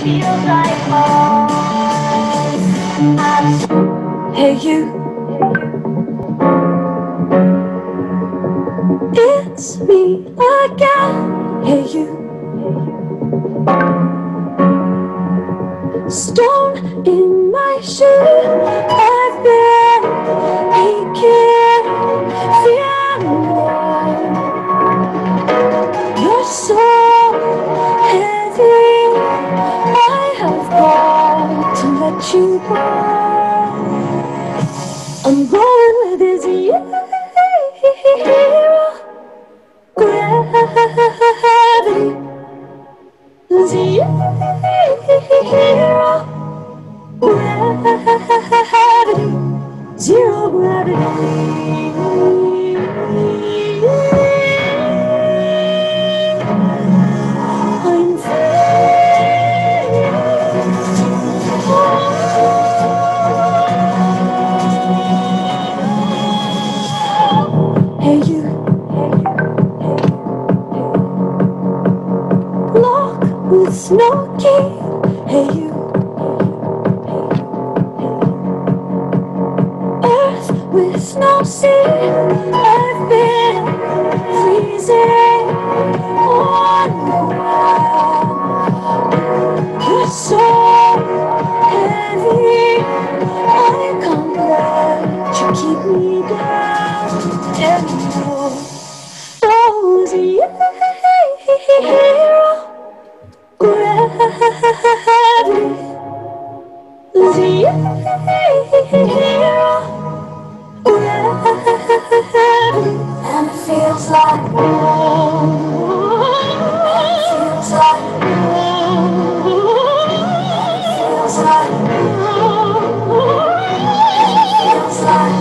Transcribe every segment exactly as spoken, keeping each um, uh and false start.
feels like home. Hey you, it's me again. Hey you, stone in my shoe. I've been aching, feeling warm. You're so heavy, I have got to let you go. I'm going with this hero, gravity, zero, gravity, zero gravity. I'm Hey you, lock with no key. Hey you, earth with no sea. I've been freezing on the ground. You're so heavy, I can't let you keep me down anymore. Oh, zero, gravity, zero, gravity, and it feels like home. It feels like home. It feels like home. It feels like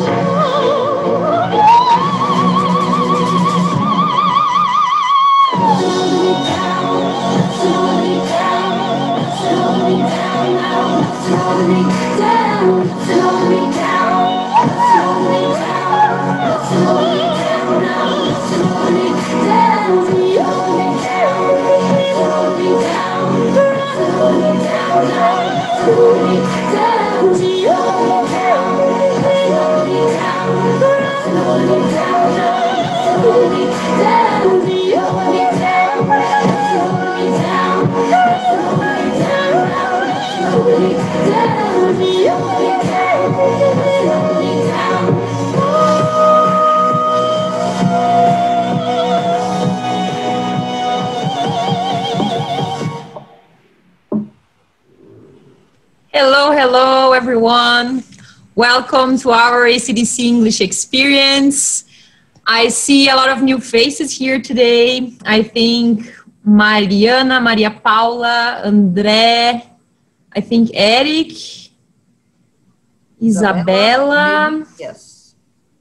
Hello, hello, everyone. Welcome to our A C D C English experience. I see a lot of new faces here today. I think Mariana, Maria Paula, André, I think Eric, Isabella. Yes.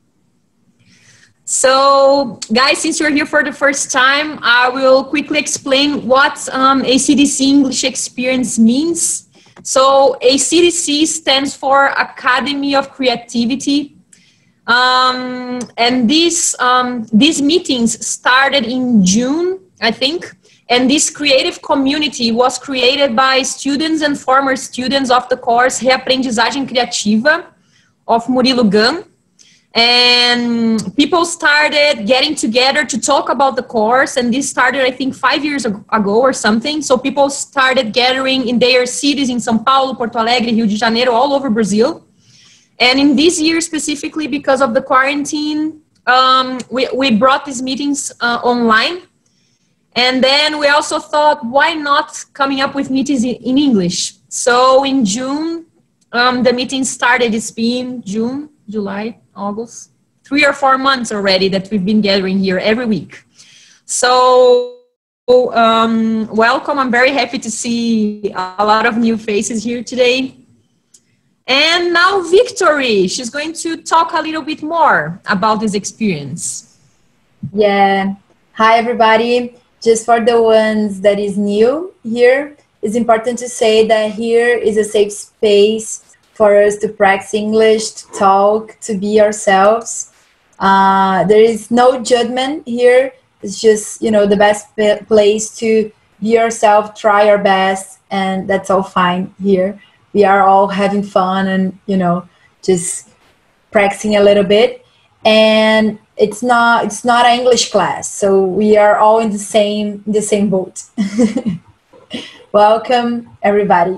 So, guys, since you're here for the first time, I will quickly explain what um, A C D C English experience means. So A C D C stands for Academy of Creativity. Um, and these, um, these meetings started in June, I think. And this creative community was created by students and former students of the course Reaprendizagem Criativa of Murilo Gun. And people started getting together to talk about the course, and this started, I think, five years ago or something. So people started gathering in their cities in São Paulo, Porto Alegre, Rio de Janeiro, all over Brazil. And in this year specifically, because of the quarantine, um, we, we brought these meetings uh, online. And then we also thought, why not coming up with meetings in, in English? So in June, um, the meeting started. It's been June, July, August, three or four months already that we've been gathering here every week. So um, welcome. I'm very happy to see a lot of new faces here today. And now Victory, she's going to talk a little bit more about this experience. Yeah. Hi, everybody. Just for the ones that is new here, it's important to say that here is a safe space for us to practice English, to talk, to be ourselves. Uh, there is no judgment here. It's just, you know, the best place to be yourself, try your best, and that's all fine here. We are all having fun and, you know, just practicing a little bit. And it's not it's not an English class, so we are all in the same in the same boat. Welcome, everybody.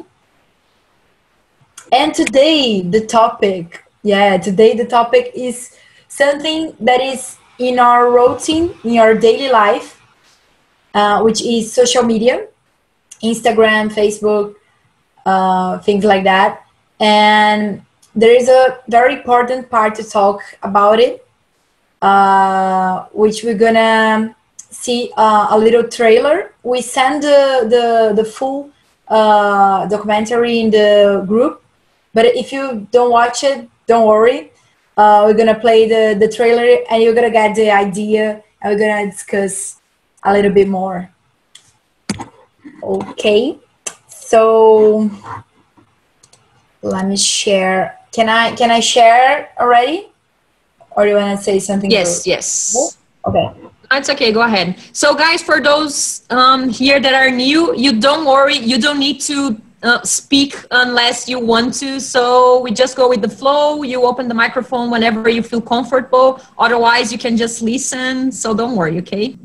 And today the topic, yeah, today the topic is something that is in our routine, in our daily life, uh, which is social media, Instagram, Facebook, uh, things like that. And there is a very important part to talk about it, uh, which we're gonna see uh, a little trailer. We send the, the, the full uh, documentary in the group, but if you don't watch it, don't worry. Uh, we're gonna play the, the trailer and you're gonna get the idea and we're gonna discuss a little bit more. Okay, so let me share. Can I can I share already? Or do you wanna say something? Yes, to... yes. Okay. It's okay, go ahead. So guys, for those um, here that are new, you don't worry, you don't need to uh, speak unless you want to. So we just go with the flow. You open the microphone whenever you feel comfortable. Otherwise, you can just listen. So don't worry, okay?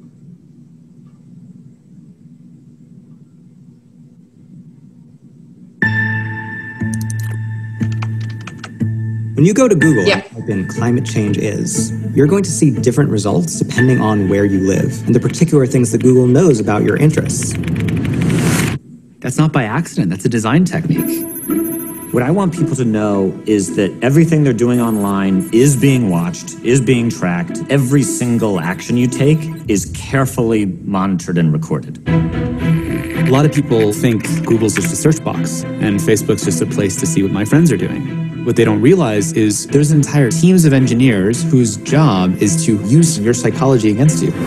When you go to Google Yeah. and type in climate change is, you're going to see different results depending on where you live and the particular things that Google knows about your interests. That's not by accident, that's a design technique. What I want people to know is that everything they're doing online is being watched, is being tracked. Every single action you take is carefully monitored and recorded. A lot of people think Google's just a search box and Facebook's just a place to see what my friends are doing. What they don't realize is there's entire teams of engineers whose job is to use your psychology against you.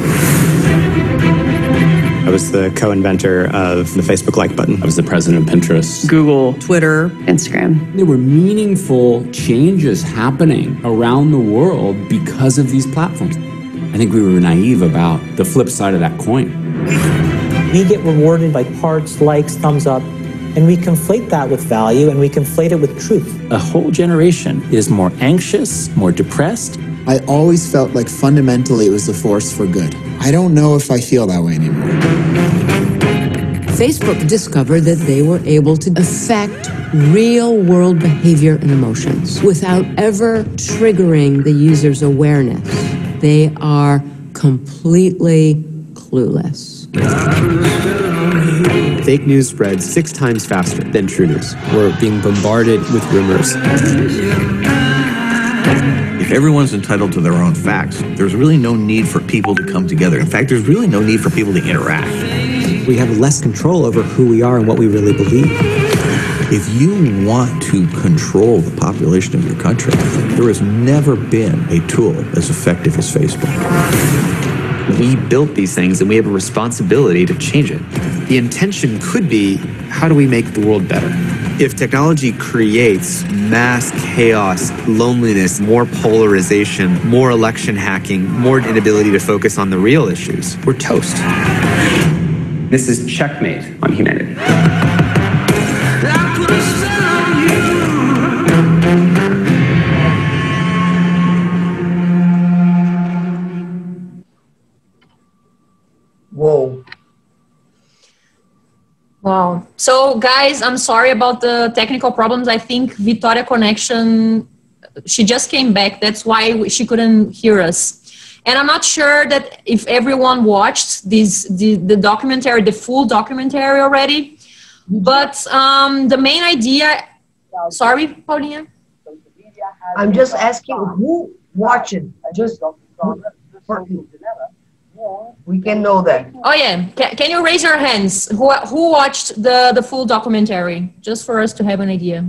I was the co-inventor of the Facebook like button. I was the president of Pinterest, Google, Twitter, Instagram. There were meaningful changes happening around the world because of these platforms. I think we were naive about the flip side of that coin. We get rewarded by hearts, likes, thumbs up, and we conflate that with value and we conflate it with truth. A whole generation is more anxious, more depressed. I always felt like fundamentally it was a force for good. I don't know if I feel that way anymore. Facebook discovered that they were able to affect real-world behavior and emotions without ever triggering the user's awareness. They are completely clueless. Fake news spreads six times faster than true news. We're being bombarded with rumors. If everyone's entitled to their own facts, there's really no need for people to come together. In fact, there's really no need for people to interact. We have less control over who we are and what we really believe. If you want to control the population of your country, there has never been a tool as effective as Facebook. We built these things and we have a responsibility to change it. The intention could be, how do we make the world better? If technology creates mass chaos, loneliness, more polarization, more election hacking, more inability to focus on the real issues, we're toast. This is checkmate on humanity. Whoa. Wow. So guys, I'm sorry about the technical problems. I think Victoria connection, she just came back. That's why she couldn't hear us. And I'm not sure that if everyone watched this, the, the documentary, the full documentary already, but um, the main idea, sorry, Paulinha? I'm just asking who watching, just for, we can know that. Oh yeah, can, can you raise your hands? Who, who watched the, the full documentary? Just for us to have an idea.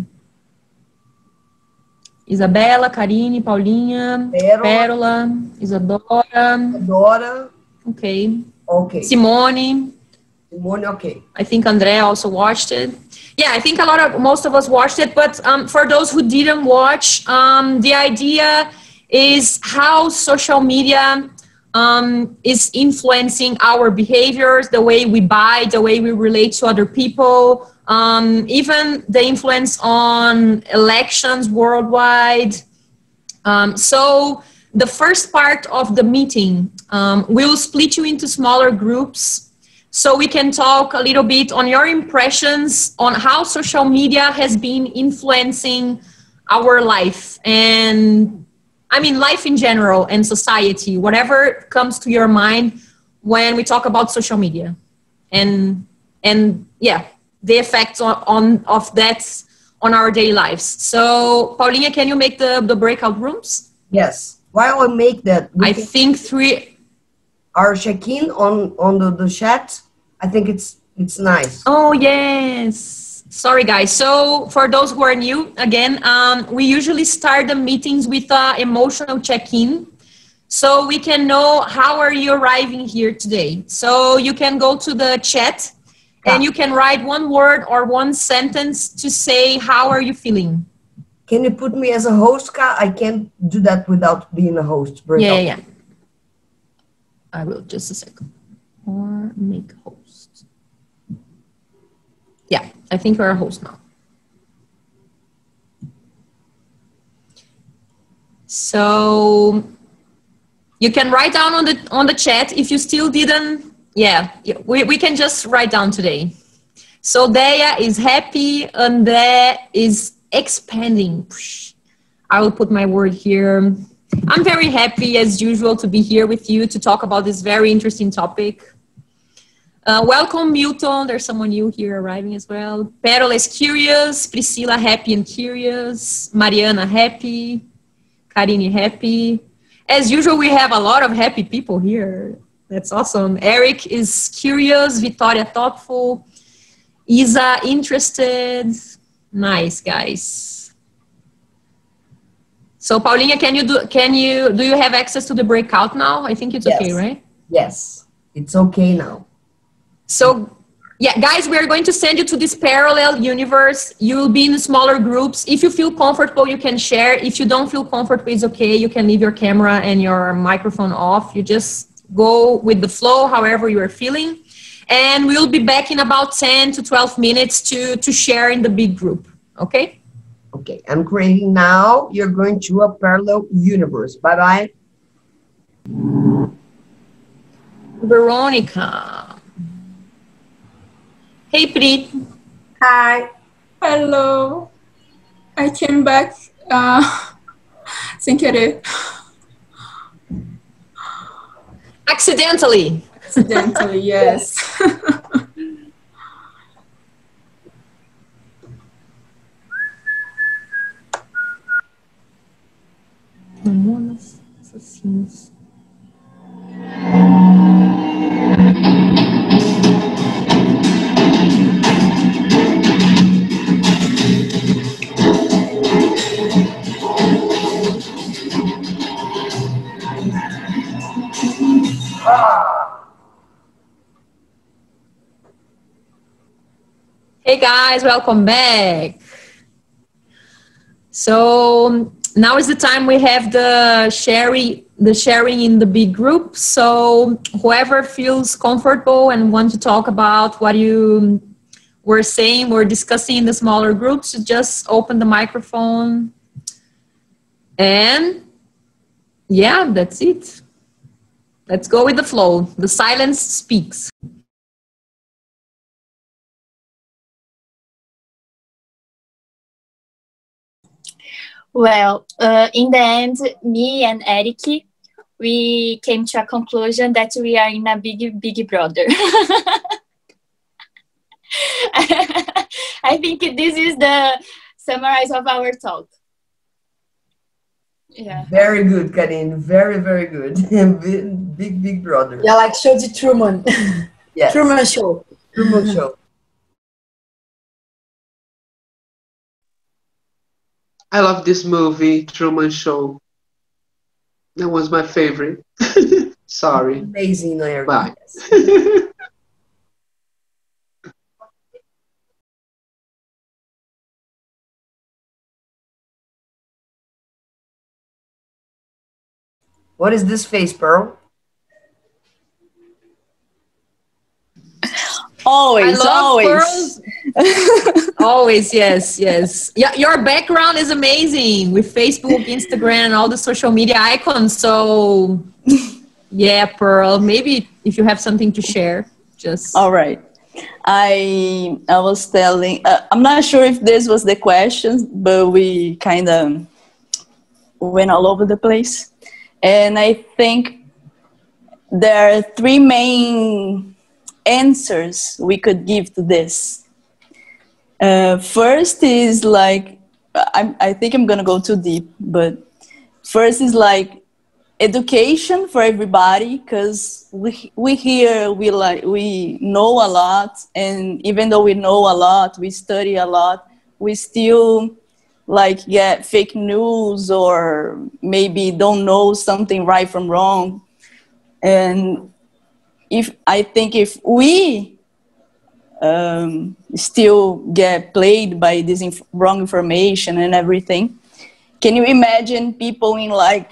Isabela, Karine, Paulinha, Pérola, Pérola Isadora. Isadora. Okay. Okay. Simone. Simone, okay. I think Andrea also watched it. Yeah, I think a lot of, most of us watched it, but um, for those who didn't watch, um, the idea is how social media um, is influencing our behaviors, the way we buy, the way we relate to other people, um, even the influence on elections worldwide. Um, so the first part of the meeting, um, we'll split you into smaller groups so we can talk a little bit on your impressions on how social media has been influencing our life, and I mean life in general and society, whatever comes to your mind when we talk about social media, and and yeah, the effects on, on of that on our daily lives. So Paulinha, can you make the, the breakout rooms? Yes. While I make that, I think three our check-in on on the, the chat. I think it's it's nice. Oh yes. Sorry guys. So for those who are new, again, um, we usually start the meetings with a emotional check-in, so we can know how are you arriving here today. So you can go to the chat and you can write one word or one sentence to say how are you feeling. Can you put me as a host, Ka? I can't do that without being a host. Yeah, yeah, yeah. I will, just a second. Or make host. Yeah, I think you're a host now. So you can write down on the on the chat if you still didn't. Yeah, we, we can just write down today. So Dea is happy and Dea is expanding. I will put my word here. I'm very happy as usual to be here with you to talk about this very interesting topic. Uh, welcome Milton, there's someone new here arriving as well. Perola is curious, Priscilla happy and curious, Mariana happy, Karine happy. As usual, we have a lot of happy people here. That's awesome. Eric is curious, Victoria thoughtful, Isa interested. Nice, guys. So Paulinha, can you do can you do you have access to the breakout now? I think it's Yes. okay, right? Yes, it's okay now. So yeah, guys, we are going to send you to this parallel universe. You will be in smaller groups. If you feel comfortable, you can share. If you don't feel comfortable, it's okay. You can leave your camera and your microphone off. You just go with the flow, however you are feeling. And we'll be back in about ten to twelve minutes to, to share in the big group, okay? Okay, I'm creating now. You're going to a parallel universe. Bye-bye. Veronica. Hey, Pri. Hi. Hello. I came back uh, sem querer. Accidentally. Accidentally, yes. Hormonas assassinos. Hey guys, welcome back. So now is the time we have the sharing, the sharing in the big group. So whoever feels comfortable and want to talk about what you were saying or discussing in the smaller groups, just open the microphone. And yeah, that's it. Let's go with the flow. The silence speaks. Well, uh, in the end, me and Eric, we came to a conclusion that we are in a big, big brother. I think this is the summarize of our talk. Yeah. Very good, Karine. Very, very good. big, big, big brother. Yeah, like show the Truman. Yes. Truman Show. Truman Show. I love this movie, Truman Show. That was my favorite. Sorry. Amazing, Larry. Bye. What is this face, Pearl? Always, I love always. pearls. Always, yes, yes. Yeah, your background is amazing with Facebook, Instagram, and all the social media icons. So, yeah, Pearl, maybe if you have something to share, just. All right. I I was telling, uh, I'm not sure if this was the question, but we kind of went all over the place. And I think there are three main answers we could give to this. Uh, first is like, I, I think I'm gonna go too deep, but first is like education for everybody, because we we here we like we know a lot, and even though we know a lot, we study a lot, we still like get fake news or maybe don't know something right from wrong. And if I think if we um, still get played by this inf wrong information and everything, can you imagine people in like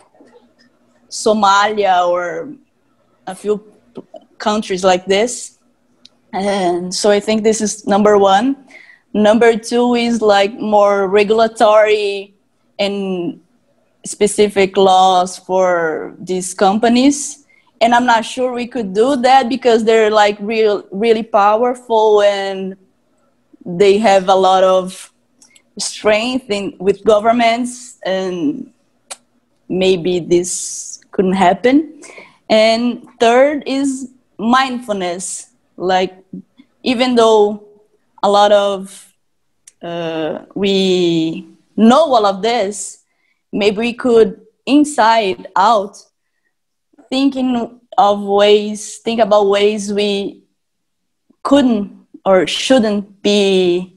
Somalia or a few countries like this? And so I think this is number one. Number two is like more regulatory and specific laws for these companies. And I'm not sure we could do that because they're like real, really powerful and they have a lot of strength in, with governments, and maybe this couldn't happen. And third is mindfulness. Like, even though a lot of, uh, we know all of this, maybe we could, inside out, thinking of ways, think about ways we couldn't or shouldn't be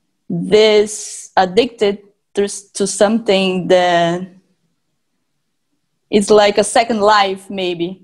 this addicted to, to something that is like a second life, maybe.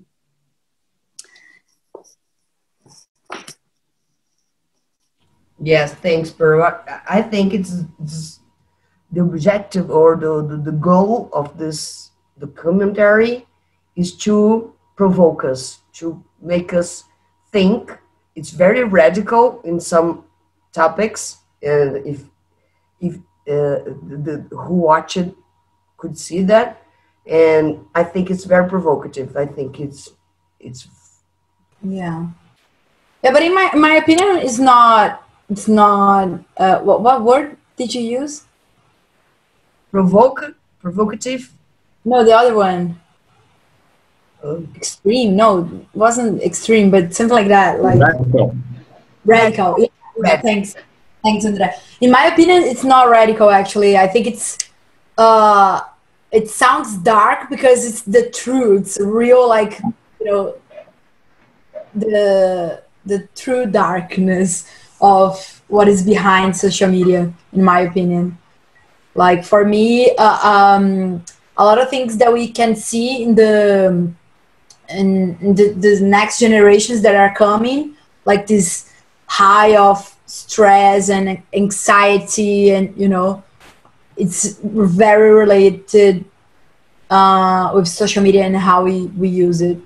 Yes, thanks, Pearl. I, I think it's, it's the objective or the, the, the goal of this documentary is to provoke us, to make us think. It's very radical in some topics, and if if uh, the, the who watch it could see that, and I think it's very provocative. I think it's it's yeah, yeah. But in my my opinion, it's not it's not. Uh, what what word did you use? Provoke, provocative. No, the other one. Extreme, no, it wasn't extreme, but something like that, like radical. Radical. Yeah, yeah, thanks, thanks, Andrea. In my opinion, it's not radical. Actually, I think it's, uh, it sounds dark because it's the truth. It's real, like, you know, the the true darkness of what is behind social media. In my opinion, like for me, uh, um, a lot of things that we can see in the and the, the next generations that are coming, like this high of stress and anxiety, and you know, it's very related uh, with social media and how we, we use it.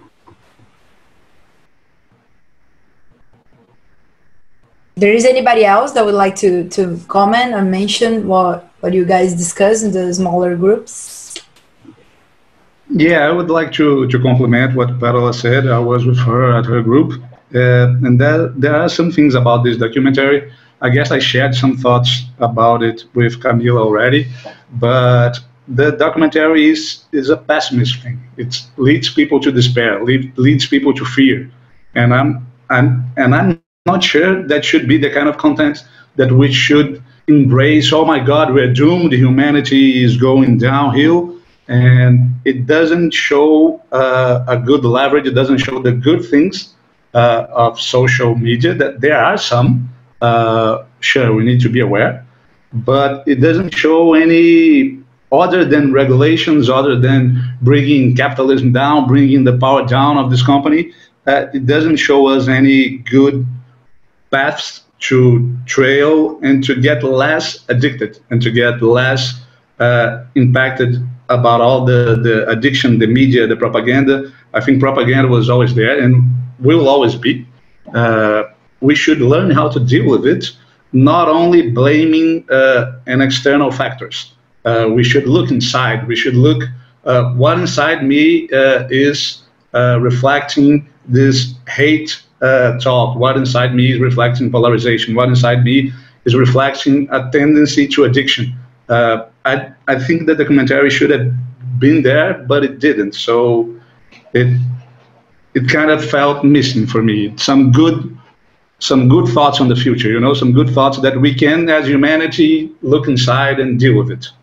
There is anybody else that would like to, to comment or mention what, what you guys discuss in the smaller groups? Yeah, I would like to, to compliment what Perola said. I was with her at her group. Uh, and there, there are some things about this documentary. I guess I shared some thoughts about it with Camila already. But the documentary is, is a pessimist thing. It leads people to despair, lead, leads people to fear. And I'm, I'm, and I'm not sure that should be the kind of content that we should embrace. Oh my God, we're doomed. Humanity is going downhill. And it doesn't show uh, a good leverage. It doesn't show the good things uh, of social media. That there are some, uh, sure, we need to be aware, but it doesn't show any other than regulations, other than bringing capitalism down, bringing the power down of this company. Uh, it doesn't show us any good paths to trail and to get less addicted and to get less uh, impacted about all the, the addiction, the media, the propaganda. I think propaganda was always there and will always be. Uh, we should learn how to deal with it, not only blaming uh, an external factors. Uh, we should look inside. We should look uh, what inside me uh, is uh, reflecting this hate uh, talk. What inside me is reflecting polarization. What inside me is reflecting a tendency to addiction. Uh, I, I think the documentary should have been there, but it didn't. So it it kind of felt missing for me. Some good some good thoughts on the future, you know, some good thoughts that we can, as humanity, look inside and deal with it.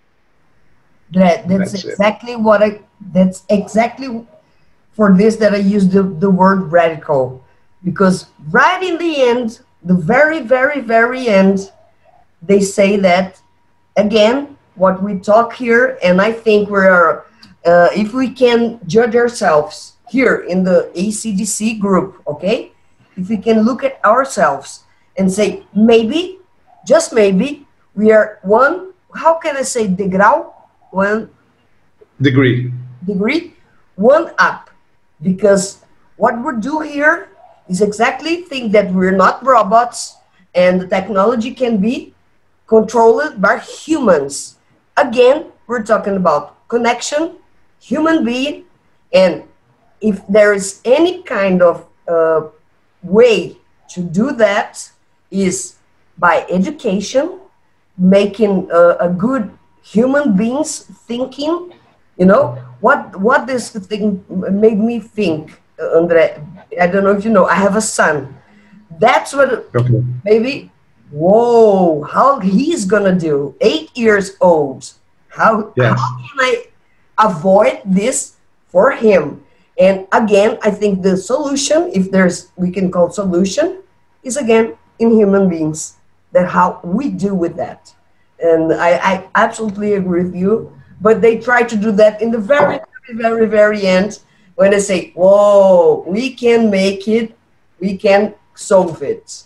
That, that's, that's exactly it. what I, that's exactly for this that I use the, the word radical. Because right in the end, the very, very, very end, they say that, again, what we talk here, and I think we're, uh, if we can judge ourselves here in the A C D C group, okay? If we can look at ourselves and say, maybe, just maybe, we are one, how can I say degrau? One degree. Degree, one up. Because what we do here is exactly think that we're not robots and the technology can be controlled by humans. Again, we're talking about connection, human being, and if there is any kind of uh, way to do that is by education, making uh, a good human beings thinking, you know, what what this thing made me think, uh, Andre, I don't know if you know, I have a son. That's what, okay. Maybe, whoa, how he's gonna do, eight years old. How, yes. how can I avoid this for him? And again, I think the solution, if there's, we can call solution, is again in human beings, that how we do with that. And I, I absolutely agree with you, but they try to do that in the very, very, very, very end, when they say, whoa, we can make it, we can solve it.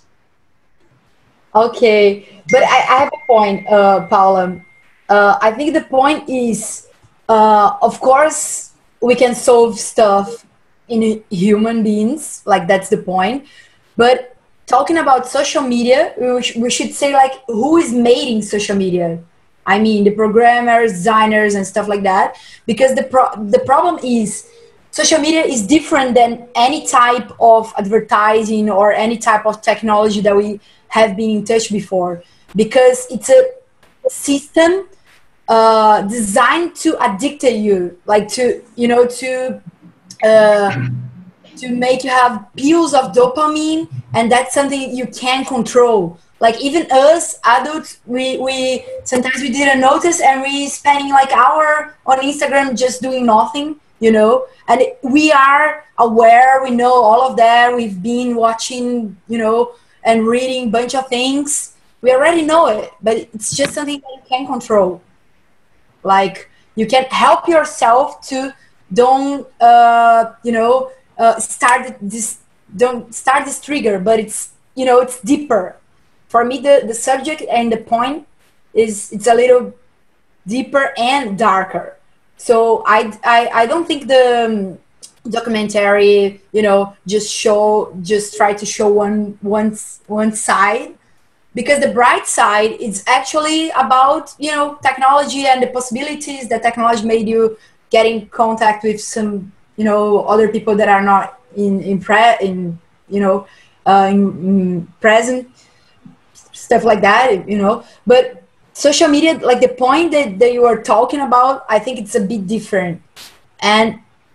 Okay, but I, I have a point, uh, Paula. Uh, I think the point is, uh, of course, we can solve stuff in human beings, like that's the point. But talking about social media, we, sh we should say like, who is making social media? I mean, the programmers, designers, and stuff like that. Because the, pro the problem is, social media is different than any type of advertising or any type of technology that we have been in touch before. Because it's a system Uh, designed to addict you, like to, you know, to uh, to make you have pills of dopamine, and that's something you can't control. Like even us adults, we, we sometimes we didn't notice, and we spending like hour on Instagram just doing nothing, you know, and we are aware, we know all of that, we've been watching, you know, and reading a bunch of things. We already know it, but it's just something that you can't control. Like you can help yourself to don't uh, you know uh, start this don't start this trigger, but it's, you know, it's deeper. For me, the the subject and the point is it's a little deeper and darker. So I I, I don't think the um, documentary, you know, just show just try to show one one one side. Because the bright side is actually about, you know, technology and the possibilities that technology made you get in contact with some, you know, other people that are not in in pre in you know uh, in, in present, stuff like that, you know. But social media, like the point that, that you are talking about, I think it's a bit different. And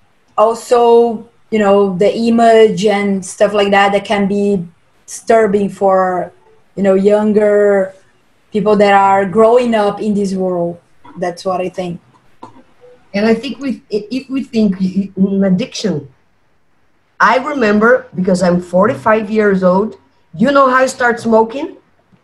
also, you know, the image and stuff like that that can be disturbing for, you know, younger people that are growing up in this world. That's what I think. And I think we, if we think in addiction, I remember, because I'm forty-five years old, you know how I started smoking?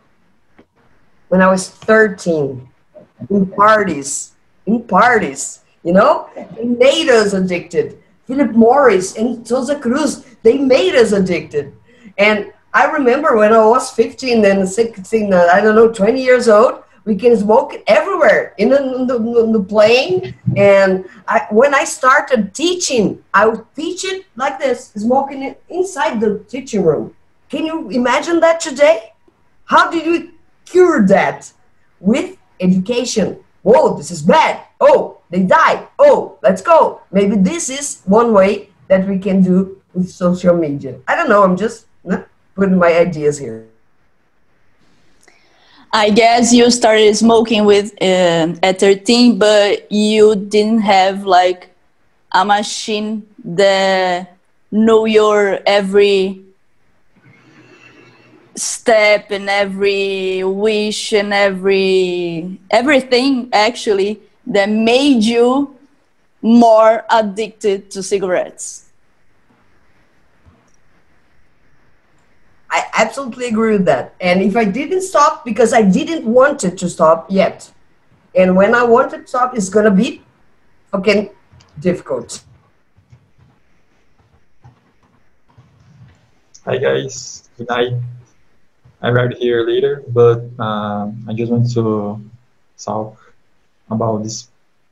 When I was thirteen, in parties, in parties, you know? They made us addicted. Philip Morris and Sousa Cruz, they made us addicted. And I remember when I was fifteen and sixteen, I don't know, twenty years old, we can smoke everywhere, in the, in the, in the plane. And I, when I started teaching, I would teach it like this, smoking it inside the teaching room. Can you imagine that today? How did we cure that? With education. Whoa, this is bad. Oh, they died. Oh, let's go. Maybe this is one way that we can do with social media. I don't know, I'm just uh, putting my ideas here. I guess you started smoking with uh, at thirteen, but you didn't have like a machine that know your every step and every wish and every everything actually that made you more addicted to cigarettes. I absolutely agree with that. And if I didn't stop, because I didn't want it to stop yet. And when I want it to stop, it's going to be fucking difficult. Hi guys, good night. I arrived here later, but um, I just want to talk about this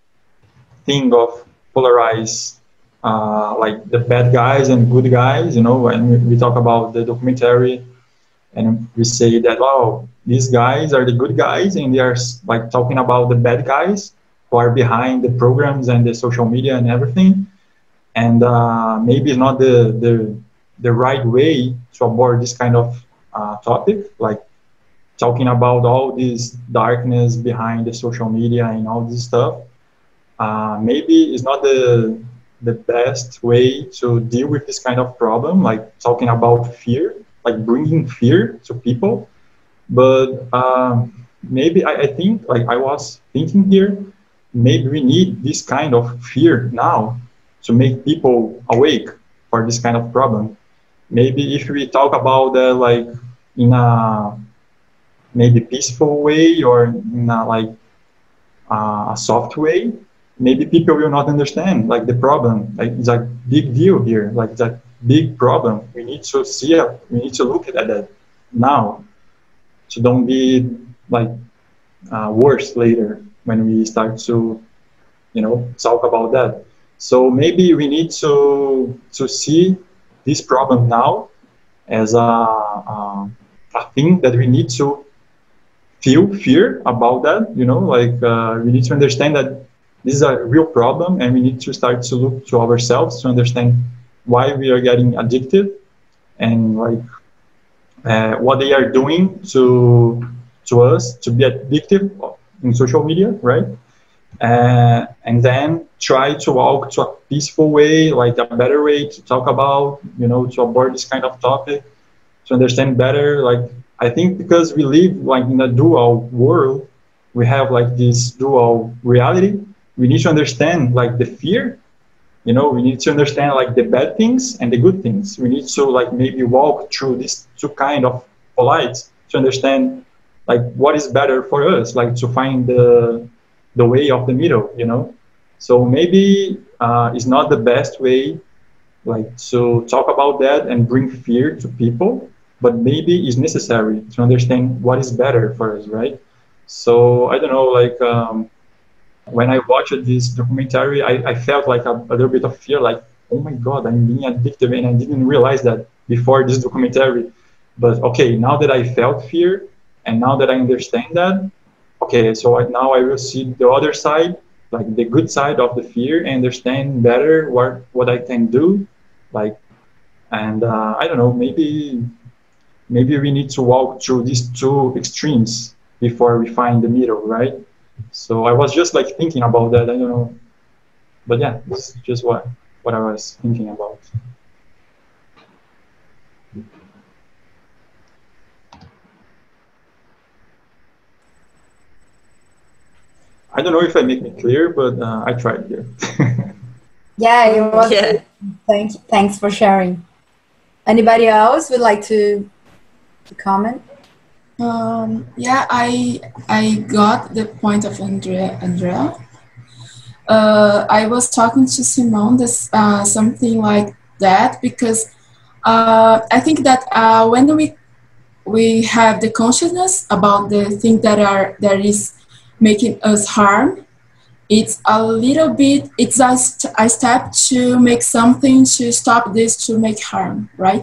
thing of polarize Uh, like the bad guys and good guys, you know, when we talk about the documentary and we say that, oh, these guys are the good guys and they are like talking about the bad guys who are behind the programs and the social media and everything. And uh, maybe it's not the, the, the right way to abord this kind of uh, topic, like talking about all this darkness behind the social media and all this stuff. Uh, maybe it's not the the best way to deal with this kind of problem, like talking about fear, like bringing fear to people. But um, maybe I, I think, like I was thinking here, maybe we need this kind of fear now to make people awake for this kind of problem. Maybe if we talk about uh, like in a maybe peaceful way or in a like uh, a soft way, maybe people will not understand like the problem. Like it's a big deal here. Like it's a big problem. We need to see it. We need to look at that now. So don't be like uh, worse later when we start to, you know, talk about that. So maybe we need to to see this problem now as a a, a thing that we need to feel fear about that. You know, like uh, we need to understand that this is a real problem, and we need to start to look to ourselves to understand why we are getting addicted and like uh, what they are doing to to us to be addictive in social media, right? Uh, and then try to walk to a peaceful way, like a better way to talk about, you know, to abord this kind of topic, to understand better. Like I think because we live like in a dual world, we have like this dual reality. We need to understand like the fear, you know, we need to understand like the bad things and the good things. We need to like maybe walk through these two kind of polites to understand like what is better for us, like to find the the way of the middle, you know. So maybe uh, it's not the best way like to talk about that and bring fear to people, but maybe it's necessary to understand what is better for us, right? So I don't know, like um, when I watched this documentary, I, I felt like a, a little bit of fear, like, oh my God, I'm being addicted, and I didn't realize that before this documentary. But okay, now that I felt fear, and now that I understand that, okay, so I, now I will see the other side, like the good side of the fear, and understand better what, what I can do, like, and uh, I don't know, maybe, maybe we need to walk through these two extremes before we find the middle, right? So I was just like thinking about that. I don't know, but yeah, this is just what what I was thinking about. I don't know if I make me clear, but uh, I tried here. Yeah, it was. Yeah. Thank, thanks for sharing. Anybody else would like to, to comment? Um, yeah, I I got the point of Andrea. Andrea. Uh, I was talking to Simone this uh, something like that because uh, I think that uh, when we we have the consciousness about the thing that are that is making us harm, it's a little bit. It's a, st a step to make something to stop this to make harm, right?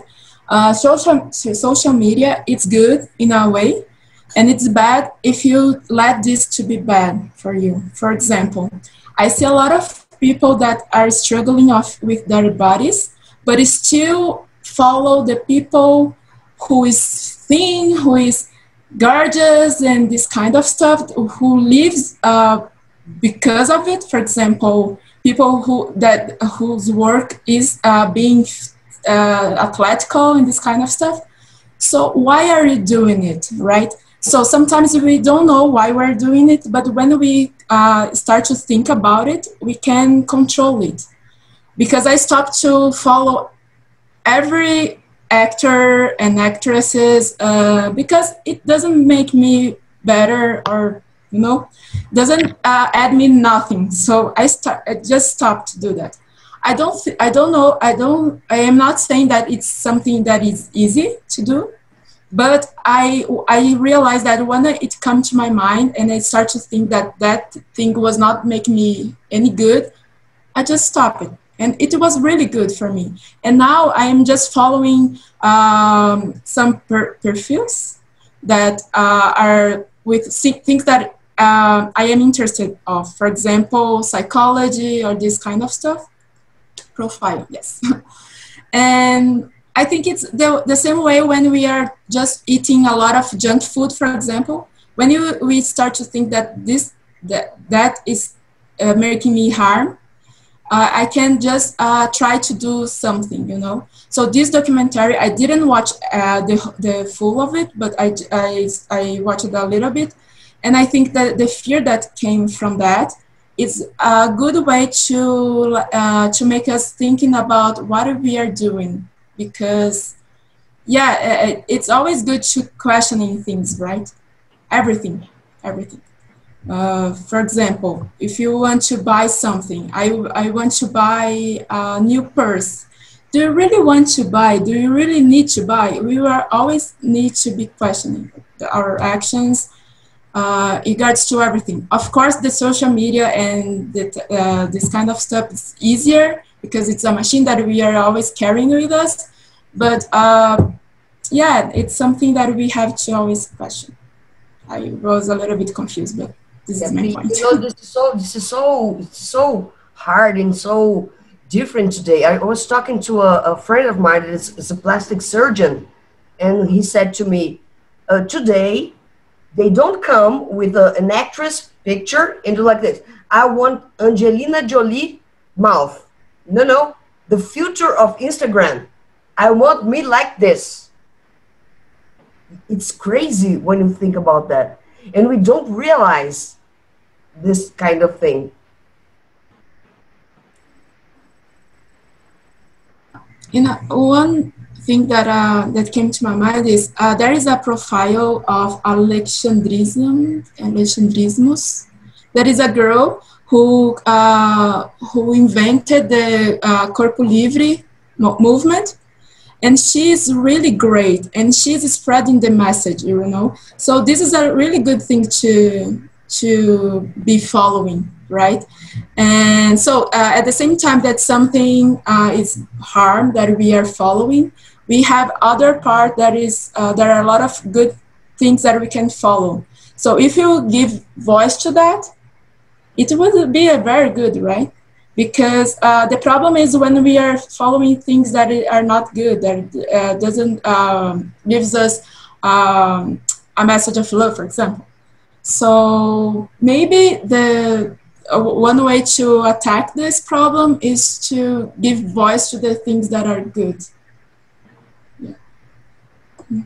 Uh, social, social media, it's good in a way, and it's bad if you let this to be bad for you. For example, I see a lot of people that are struggling off with their bodies, but still follow the people who is thin, who is gorgeous, and this kind of stuff, who lives uh, because of it. For example, people who that whose work is uh, being uh, athletical and this kind of stuff. So why are you doing it, right? So sometimes we don't know why we're doing it, but when we uh, start to think about it, we can control it. Because I stopped to follow every actor and actresses uh, because it doesn't make me better, or you know, doesn't uh, add me nothing. So I start, I just stopped to do that. I don't, I don't know, I don't, I am not saying that it's something that is easy to do, but I, I realized that when it comes to my mind and I start to think that that thing was not making me any good, I just stopped it. And it was really good for me. And now I am just following um, some per profiles that uh, are with things that uh, I am interested of. For example, psychology or this kind of stuff. Profile, yes. And I think it's the, the same way when we are just eating a lot of junk food, for example. When you, we start to think that this that, that is uh, making me harm, Uh, I can just uh, try to do something, you know. So this documentary, I didn't watch uh, the, the full of it, but I, I, I watched it a little bit. And I think that the fear that came from that is a good way to, uh, to make us thinking about what we are doing. Because, yeah, it's always good to questioning things, right? Everything, everything. Uh, for example, if you want to buy something, I, I want to buy a new purse. Do you really want to buy? Do you really need to buy? We will always need to be questioning our actions uh, in regards to everything. Of course, the social media and the, uh, this kind of stuff is easier because it's a machine that we are always carrying with us. But uh, yeah, it's something that we have to always question. I was a little bit confused, but this yeah, is my point. You know, this is so this is so so hard and so different today. I was talking to a, a friend of mine that is, is a plastic surgeon, and he said to me, uh, today they don't come with a, an actress picture and do like this. I want Angelina Jolie mouth. No, no, the future of Instagram. I want me like this. It's crazy when you think about that. And we don't realize this kind of thing. You know, one thing that uh, that came to my mind is uh, there is a profile of Alexandrism, Alexandrismus. That is a girl who uh, who invented the uh, Corpo Livre movement. And she's really great, and she's spreading the message, you know. So this is a really good thing to to be following, right? And so uh, at the same time that something uh, is harm that we are following, we have other part that is uh, there are a lot of good things that we can follow. So if you give voice to that, it would be a very good, right? Because uh, the problem is when we are following things that are not good, that uh, doesn't um, gives us um, a message of love, for example. So maybe the uh, one way to attack this problem is to give voice to the things that are good. Yeah. Mm.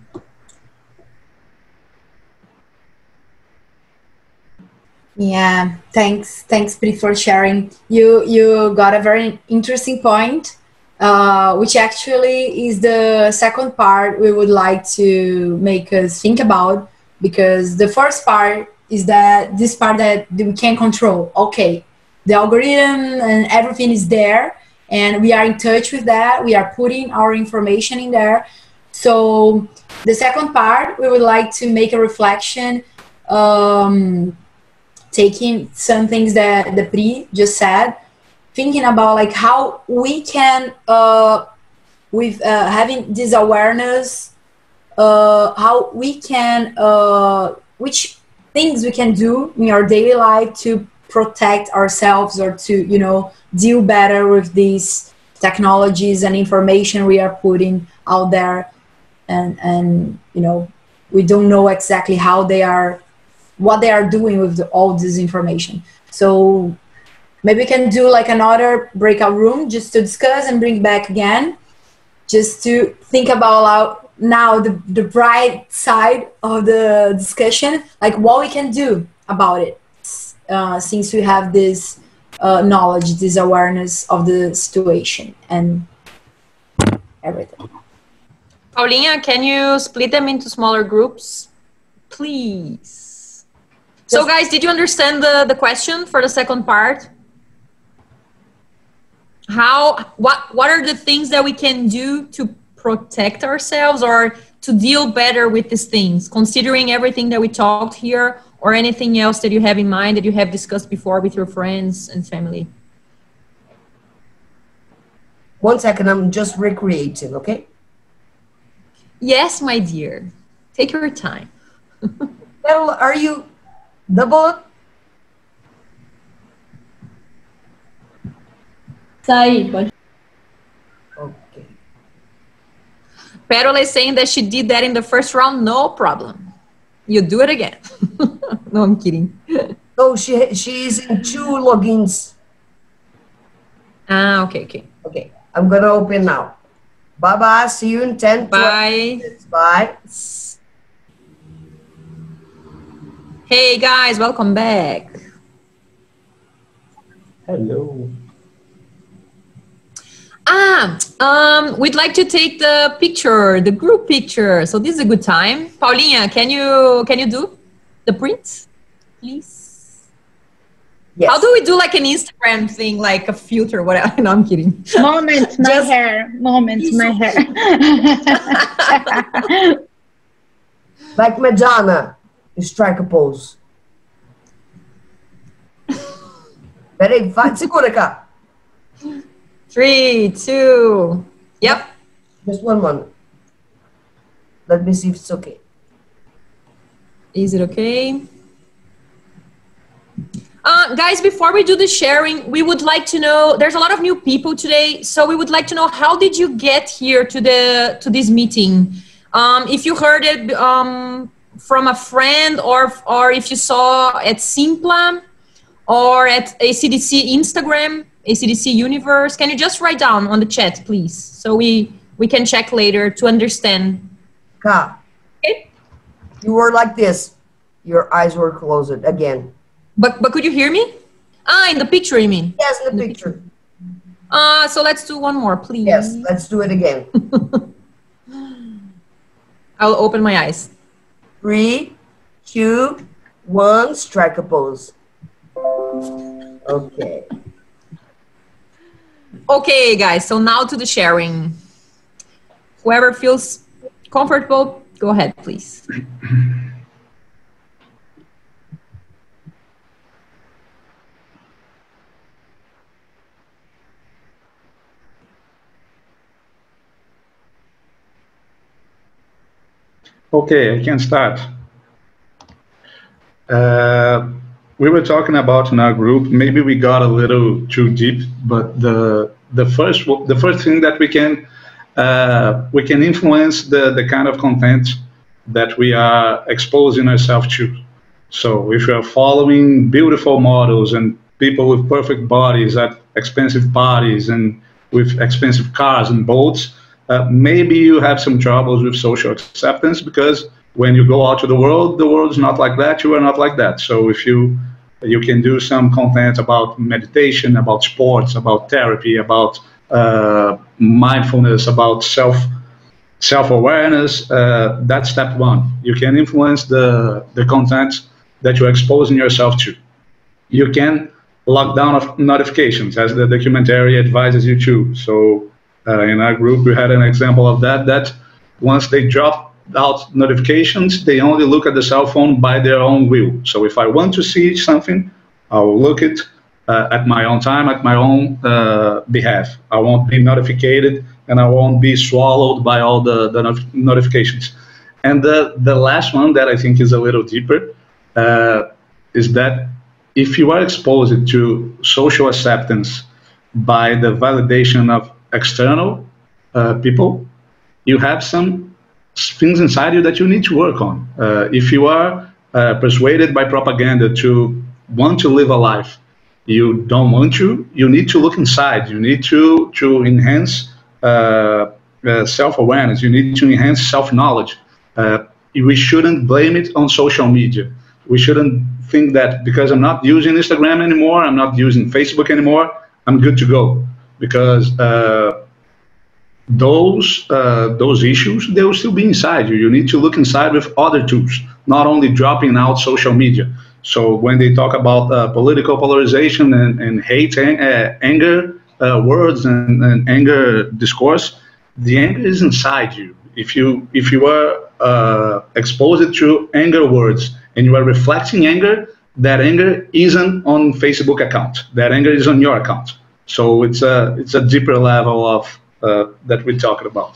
Yeah, thanks, thanks, Pri, for sharing. You you got a very interesting point, uh, which actually is the second part we would like to make us think about, because the first part is that this part that we can control. Okay, the algorithm and everything is there, and we are in touch with that. We are putting our information in there. So the second part, we would like to make a reflection. Um, taking some things that the Pri just said, thinking about like how we can uh, with uh, having this awareness, uh, how we can, uh, which things we can do in our daily life to protect ourselves or to, you know, deal better with these technologies and information we are putting out there. And, and you know, we don't know exactly how they are, what they are doing with the, all this information. So maybe we can do like another breakout room just to discuss and bring back again, just to think about our, now the, the bright side of the discussion, like what we can do about it, uh, since we have this uh, knowledge, this awareness of the situation and everything. Paulinha, can you split them into smaller groups, please? So guys, did you understand the, the question for the second part? How, what, what are the things that we can do to protect ourselves or to deal better with these things, considering everything that we talked here, or anything else that you have in mind that you have discussed before with your friends and family? One second, I'm just recreating, okay? Yes, my dear. Take your time. Well, are you double? Saí, pode. Okay. Perola is saying that she did that in the first round, no problem. You do it again. No, I'm kidding. Oh, she she's in two logins. Ah, okay, okay. Okay, I'm gonna open now. Bye bye. See you in ten. Bye. Bye. Hey guys, welcome back. Hello. Ah, um, we'd like to take the picture, the group picture. So this is a good time. Paulinha, can you can you do the print, please? Yes. How do we do like an Instagram thing, like a filter, whatever? No, I'm kidding. Moments, my Just- hair. Moments, my hair. Like Madonna, strike a pose. Peraí, vai, segura cá. Three, two, yep. Just one moment. Let me see if it's okay. Is it okay? Uh, guys, before we do the sharing, we would like to know, there's a lot of new people today, so we would like to know, how did you get here to the to this meeting? Um, if you heard it um, from a friend, or, or if you saw at Simpla, or at A C D C Instagram, A C D C Universe, can you just write down on the chat, please? So we, we can check later to understand. Ka, Okay. you were like this. Your eyes were closed again. But, but could you hear me? Ah, in the picture, you mean? Yes, in the picture. Uh, so let's do one more, please. Yes, let's do it again. I'll open my eyes. Three, two, one, strike a pose. Okay. Okay, guys, so now to the sharing. Whoever feels comfortable, go ahead, please. Okay, I can start. Uh, we were talking about in our group, maybe we got a little too deep, but the the first the first thing that we can uh, we can influence the the kind of content that we are exposing ourselves to. So if you are following beautiful models and people with perfect bodies at expensive parties and with expensive cars and boats, uh, maybe you have some troubles with social acceptance, because when you go out to the world, the world is not like that, you are not like that. So if you you can do some content about meditation, about sports, about therapy, about uh, mindfulness, about self self-awareness, uh, that's step one. You can influence the, the content that you're exposing yourself to. You can lock down of notifications, as the documentary advises you to. So uh, in our group, we had an example of that, that once they drop out notifications, they only look at the cell phone by their own will. So if I want to see something, I'll look it uh, at my own time, at my own uh, behalf. I won't be notified and I won't be swallowed by all the, the not notifications. And the, the last one that I think is a little deeper uh, is that if you are exposed to social acceptance by the validation of external uh, people, you have some things inside you that you need to work on. Uh, if you are uh, persuaded by propaganda to want to live a life you don't want to, you need to look inside. You need to, to enhance uh, uh, self-awareness. You need to enhance self-knowledge. Uh, we shouldn't blame it on social media. We shouldn't think that because I'm not using Instagram anymore, I'm not using Facebook anymore, I'm good to go. Because uh, those uh, those issues, they will still be inside you. You need to look inside with other tools, not only dropping out social media. So when they talk about uh, political polarization and, and hate, and, uh, anger uh, words and, and anger discourse, the anger is inside you. If you if you are uh, exposed to anger words and you are reflecting anger, that anger isn't on Facebook account. That anger is on your account. So it's a it's a deeper level of uh, that we're talking about.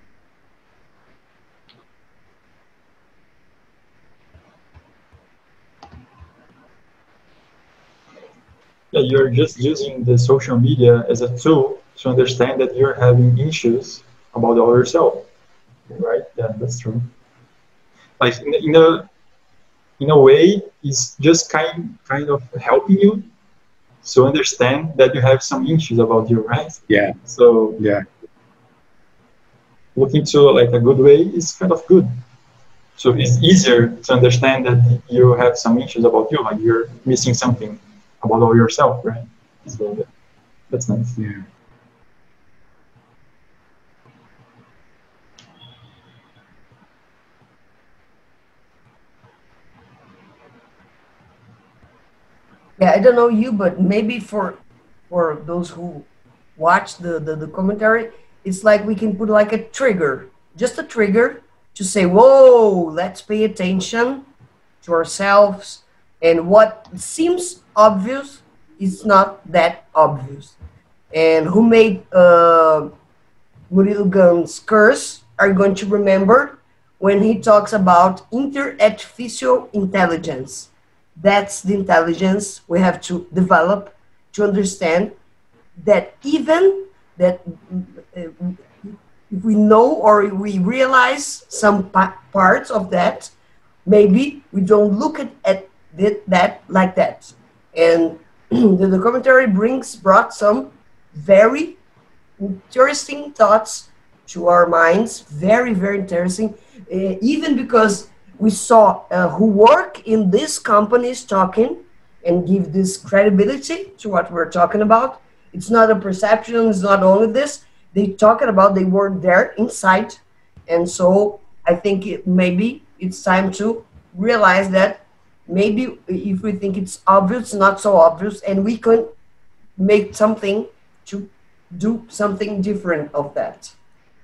Yeah, you're just using the social media as a tool to understand that you're having issues about yourself, right? Yeah, that's true. Like in, in a in a way, it's just kind kind of helping you to understand that you have some issues about you, right? Yeah. So yeah, looking to like a good way is kind of good. So it's easier to understand that you have some issues about you, like you're missing something about yourself, right? So that, that's nice. Yeah. Yeah, I don't know you, but maybe for for those who watch the, the, the commentary, it's like we can put like a trigger, just a trigger to say, whoa, let's pay attention to ourselves, and what seems obvious is not that obvious. And who made uh, Murilo Gun's curse are going to remember when he talks about inter-artificial intelligence. That's the intelligence we have to develop to understand that even that uh, if we know or we realize some pa parts of that, maybe we don't look at, at it, that like that. And the, the commentary brings brought some very interesting thoughts to our minds, very, very interesting, uh, even because we saw uh, who work in these companies talking and give this credibility to what we're talking about. It's not a perception, it's not only this. They talking about, they were there inside. And so I think it, maybe it's time to realize that maybe if we think it's obvious, not so obvious, and we can make something to do something different of that.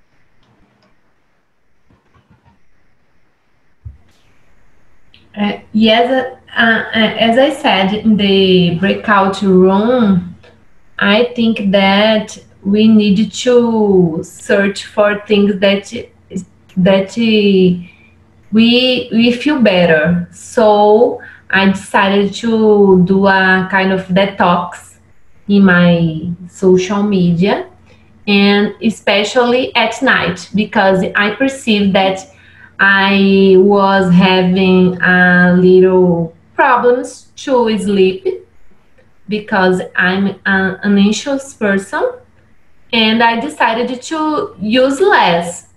Uh, yes, uh, uh, as I said in the breakout room, I think that we need to search for things that that we we feel better. So I decided to do a kind of detox in my social media, and especially at night, because I perceived that I was having a little problems to sleep because I'm a, an anxious person, and I decided to use less.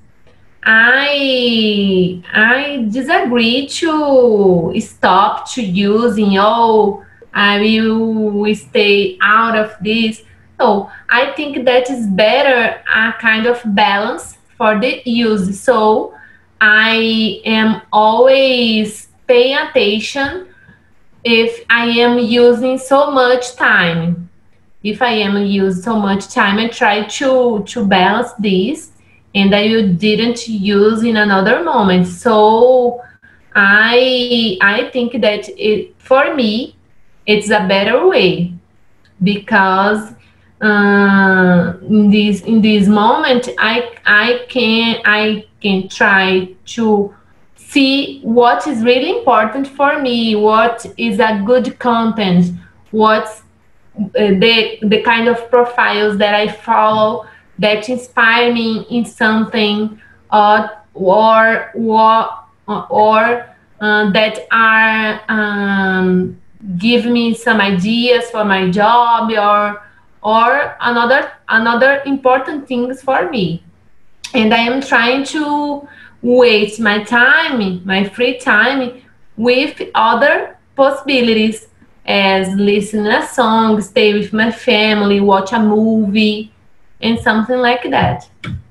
I I disagree to stop to using, oh, I will stay out of this. So I think that is better a kind of balance for the use. So I am always paying attention if I am using so much time. If I am using so much time, I try to, to balance this, and I didn't use in another moment. So I, I think that it, for me, it's a better way, because uh, in this in this moment, I I can I can try to see what is really important for me, what is a good content, what's uh, the the kind of profiles that I follow that inspire me in something, or or or, or uh, that are um, give me some ideas for my job, or or another another important things for me. And I am trying to waste my time, my free time, with other possibilities, as listen a song, stay with my family, watch a movie, and something like that.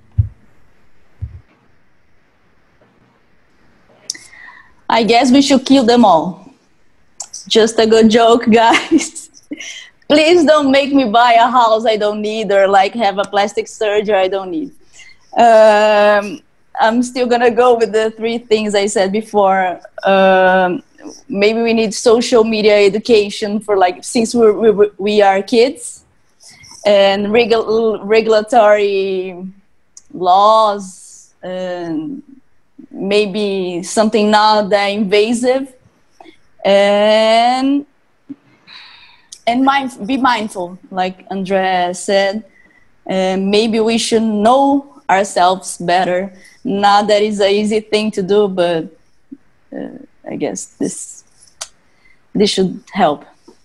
I guess we should kill them all. Just a good joke, guys. Please don't make me buy a house I don't need, or like have a plastic surgery I don't need. Um, I'm still gonna go with the three things I said before. Um, maybe we need social media education for, like, since we're, we, we are kids, and regu regulatory laws, and maybe something not that invasive, and and mind, be mindful, like Andrea said. And maybe we should know ourselves better. Not that it's an easy thing to do, but uh, I guess this this should help.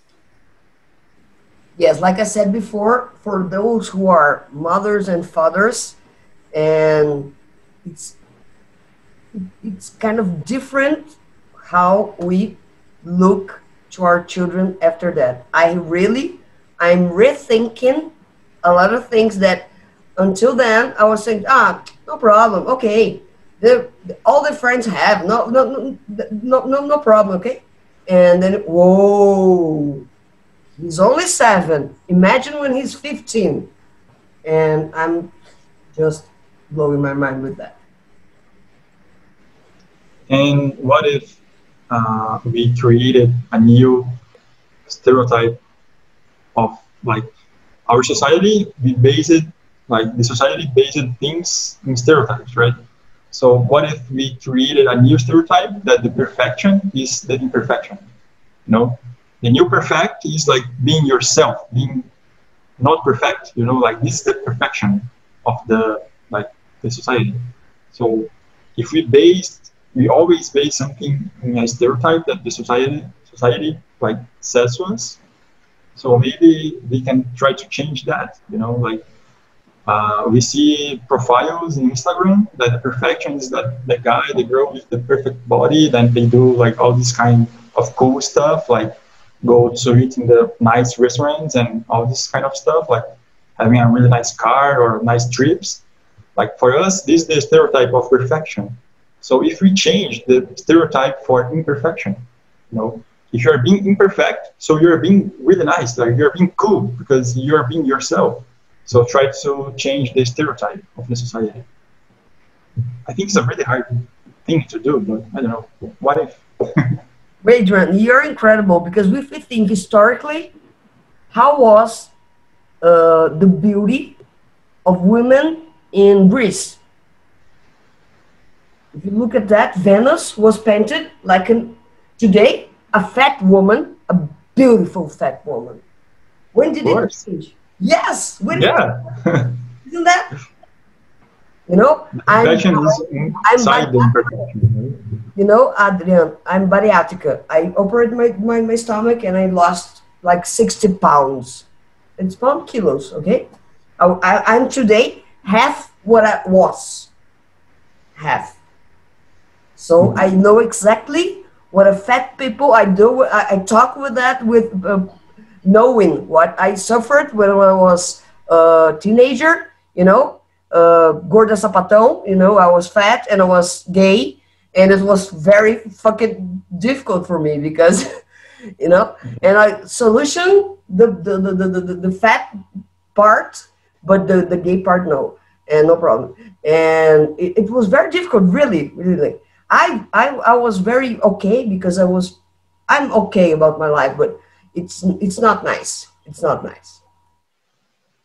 Yes, like I said before, for those who are mothers and fathers, and it's it's kind of different how we look to our children after that. I really, I'm rethinking a lot of things that until then I was saying, ah, no problem, okay. The, all the friends have, no, no, no, no, no problem, okay. And then, whoa, he's only seven. Imagine when he's fifteen. And I'm just blowing my mind with that. And what if uh, we created a new stereotype of, like, our society? We base it, like the society based things in stereotypes, right? So what if we created a new stereotype that the perfection is the imperfection? You know, the new perfect is like being yourself, being not perfect. You know, like this is the perfection of the like the society. So if we based, we always base something in a stereotype that the society society like says to us. So maybe we can try to change that. You know, like. Uh, we see profiles in Instagram that the perfection is that the guy, the girl with the perfect body, then they do like all this kind of cool stuff, like go to eat in the nice restaurants and all this kind of stuff, like having a really nice car or nice trips. Like for us, this is the stereotype of perfection. So if we change the stereotype for imperfection, you know, if you're being imperfect, so you're being really nice, like you're being cool because you're being yourself. So try to change the stereotype of the society. I think it's a really hard thing to do, but I don't know. What if? Adrian, you're incredible, because if we think historically, how was uh, the beauty of women in Greece? If you look at that, Venus was painted like an, today, a fat woman, a beautiful fat woman. When did it change? Yes, when yeah. Isn't that? You know, I'm, I'm you know, Adrian, I'm bariatrica. I operated my, my, my stomach and I lost like sixty pounds. It's pound kilos, okay? I, I, I'm today half what I was. Half. So I know exactly what a fat people, I do, I, I talk with that with uh, knowing what I suffered when I was a teenager, you know, uh, gorda sapatão, you know, I was fat and I was gay, and it was very fucking difficult for me because, you know, and I solution the the, the, the, the, the fat part, but the, the gay part, no, and no problem. And it, it was very difficult, really, really. I, I, I was very okay because I was, I'm okay about my life, but It's it's not nice. It's not nice.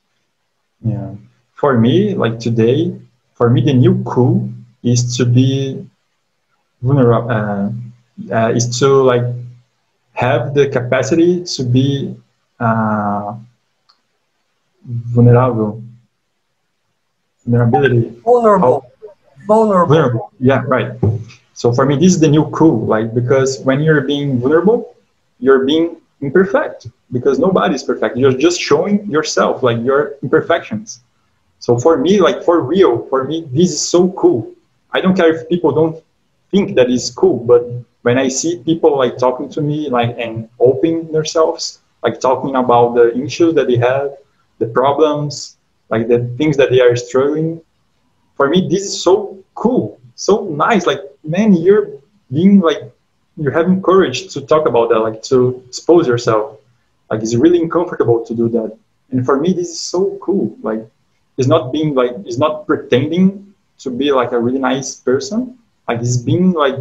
Yeah. For me, like today, for me, the new cool is to be vulnerable, uh, uh, is to like have the capacity to be uh, vulnerable. Vulnerability. Vulnerable. Oh. Vulnerable. Vulnerable. Yeah, right. So for me, this is the new cool, like, because when you're being vulnerable, you're being imperfect, because nobody's perfect. You're just showing yourself, like, your imperfections. So for me, like, for real, for me, this is so cool. I don't care if people don't think that is cool, but when I see people like talking to me, like, and opening themselves, like talking about the issues that they have, the problems, like the things that they are struggling, for me, this is so cool, so nice. Like, man, you're being like, you're having courage to talk about that, like to expose yourself. Like, it's really uncomfortable to do that. And for me, this is so cool. Like, it's not being like, it's not pretending to be like a really nice person. Like, it's being like,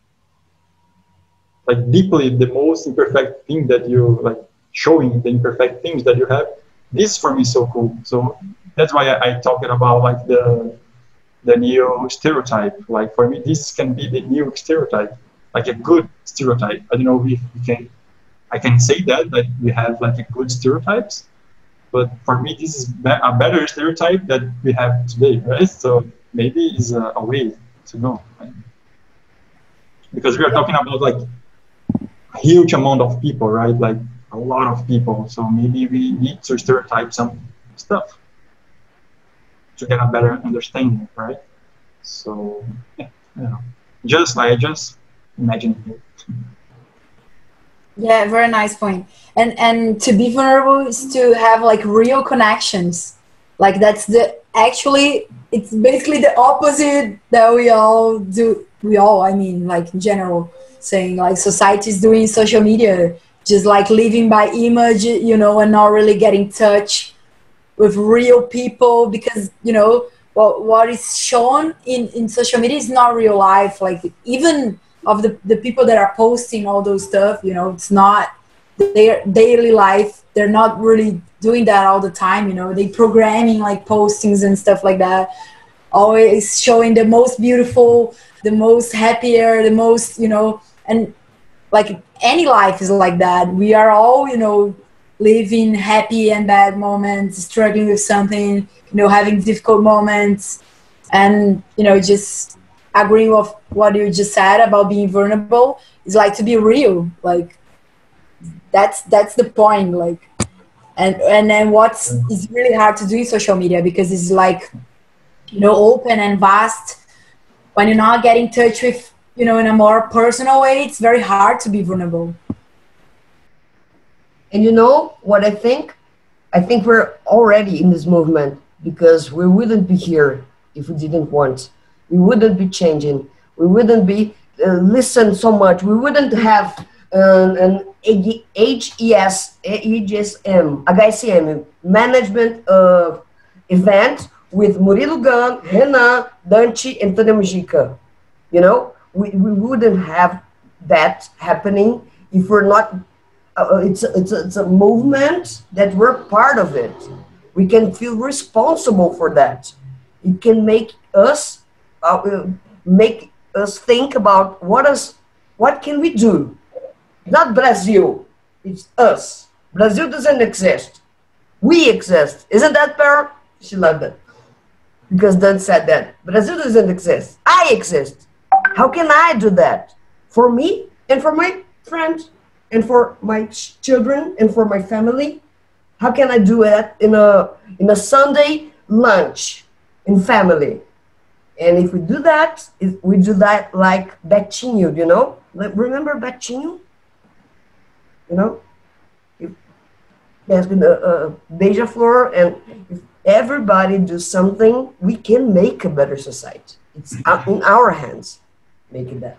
like deeply the most imperfect thing that you like, showing the imperfect things that you have. This for me is so cool. So that's why I, I talked about like the the new stereotype. Like, for me, this can be the new stereotype, like a good stereotype. I don't know if we can, I can say that, that we have like a good stereotypes, but for me, this is a better stereotype that we have today, right? So maybe it's a, a way to go, right? Because we are talking about like a huge amount of people, right? Like a lot of people. So maybe we need to stereotype some stuff to get a better understanding, right? So yeah, you know, just like just imagine it. Yeah, very nice point. And and to be vulnerable is to have like real connections. Like, that's the actually it's basically the opposite that we all do. We all, I mean, like in general, saying like society is doing social media, just like living by image, you know, and not really getting in touch with real people, because, you know, what, what is shown in, in social media is not real life. Like, even of the, the people that are posting all those stuff, you know, it's not their daily life. They're not really doing that all the time, you know, they programming like postings and stuff like that, always showing the most beautiful, the most happier, the most, you know, and like any life is like that. We are all, you know, living happy and bad moments, struggling with something, you know, having difficult moments. And, you know, just agreeing with what you just said about being vulnerable is like to be real. Like, that's that's the point. Like, and and then what's is really hard to do in social media, because it's like, you know, open and vast. When you're not getting in touch with, you know, in a more personal way, it's very hard to be vulnerable. And you know what I think? I think we're already in this movement, because we wouldn't be here if we didn't want. We wouldn't be changing. We wouldn't be uh, listen so much. We wouldn't have uh, an H E S, H S M, H S M, management uh, event with Murilo Gun, Renan, Dante, and Tânia Mujica. You know, we, we wouldn't have that happening if we're not. Uh, it's, a, it's, a, it's a movement that we're part of it. We can feel responsible for that. It can make us uh, make us think about what us, what can we do? Not Brazil, it's us. Brazil doesn't exist. We exist. Isn't that fair? She loved it. Because Dan said that. Brazil doesn't exist. I exist. How can I do that? For me and for my friends and for my children and for my family? How can I do it in a, in a Sunday lunch in family? And if we do that, if we do that like Betinho, you know? Like, remember Betinho? You know? If there's been a, a Beija-Flor, and if everybody does something, we can make a better society. It's in our hands, making that.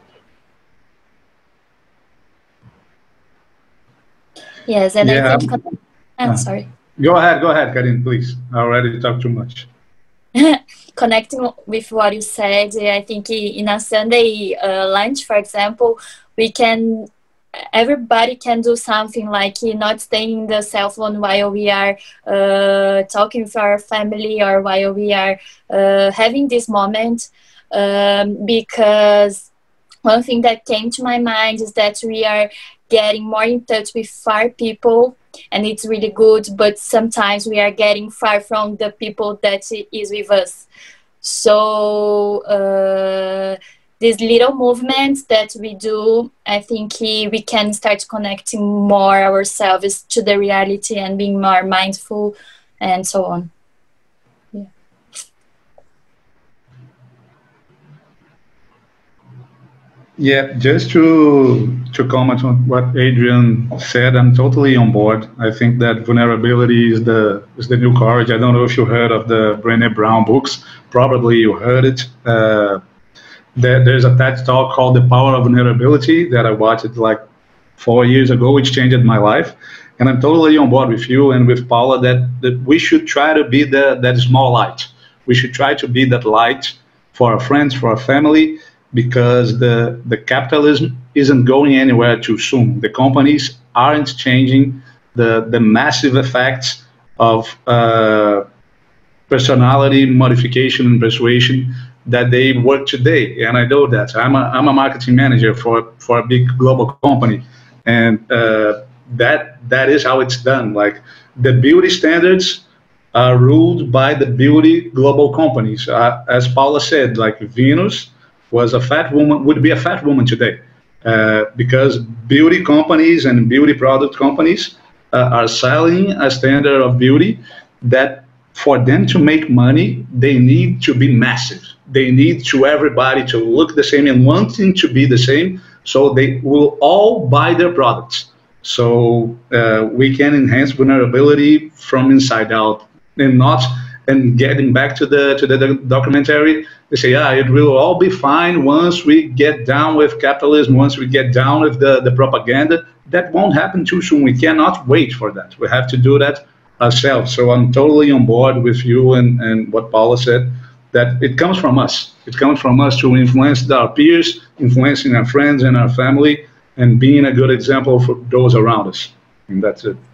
Yes, and Yeah. I think... I'm Uh, sorry. Go ahead, go ahead, Karin, please. I already talked too much. Connecting with what you said, I think in a Sunday uh, lunch, for example, we can everybody can do something, like not staying in the cell phone while we are uh, talking with our family or while we are uh, having this moment. Um, because one thing that came to my mind is that we are getting more in touch with far people, and it's really good, but sometimes we are getting far from the people that is with us. So uh, these little movements that we do, I think we can start connecting more ourselves to the reality and being more mindful and so on. Yeah. Yeah, just to to comment on what Adrian said, I'm totally on board. I think that vulnerability is the is the new courage. I don't know if you heard of the Brené Brown books. Probably you heard it. Uh, there, there's a TED talk called "The Power of Vulnerability" that I watched like four years ago, which changed my life. And I'm totally on board with you and with Paula that, that we should try to be the that small light. We should try to be that light for our friends, for our family, because the, the capitalism isn't going anywhere too soon. The companies aren't changing the, the massive effects of uh, personality modification and persuasion that they work today. And I know that. I'm a, I'm a marketing manager for, for a big global company. And uh, that that is how it's done. Like the beauty standards are ruled by the beauty global companies. Uh, as Paula said, like Venus was a fat woman, would be a fat woman today, uh, because beauty companies and beauty product companies uh, are selling a standard of beauty that for them to make money, they need to be massive. They need to everybody to look the same and wanting to be the same, so they will all buy their products. So uh, we can enhance vulnerability from inside out, and not. And getting back to the to the documentary, they say, yeah, it will all be fine once we get down with capitalism, once we get down with the, the propaganda. That won't happen too soon. We cannot wait for that. We have to do that ourselves. So I'm totally on board with you and, and what Paula said, that it comes from us. It comes from us to influence our peers, influencing our friends and our family, and being a good example for those around us. And that's it.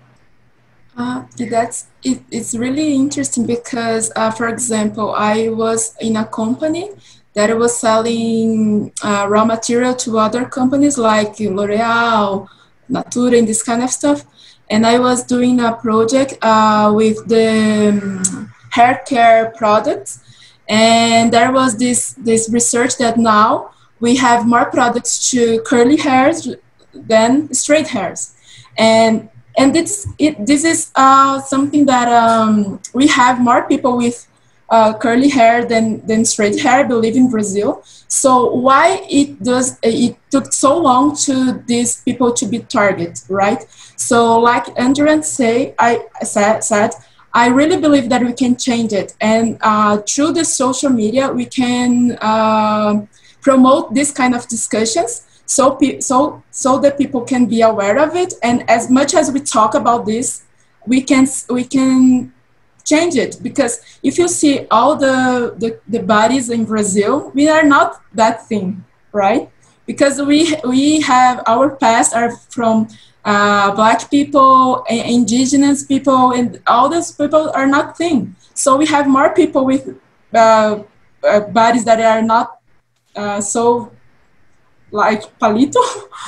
Uh, that's it, it's really interesting because, uh, for example, I was in a company that was selling uh, raw material to other companies like L'Oreal, Natura, and this kind of stuff. And I was doing a project uh, with the um, hair care products. And there was this, this research that now we have more products to curly hairs than straight hairs. And And this, it, this is uh, something that um, we have more people with uh, curly hair than, than straight hair, I believe, in Brazil. So why it does it took so long to these people to be targeted, right? So like Andrea say, I said, said, I really believe that we can change it. And uh, through the social media, we can uh, promote this kind of discussions. So, so, so that people can be aware of it, and as much as we talk about this, we can we can change it. Because if you see all the, the the bodies in Brazil, we are not that thin, right? Because we we have our past are from uh, black people, indigenous people, and all those people are not thin. So we have more people with uh, uh, bodies that are not uh, so. Like palito,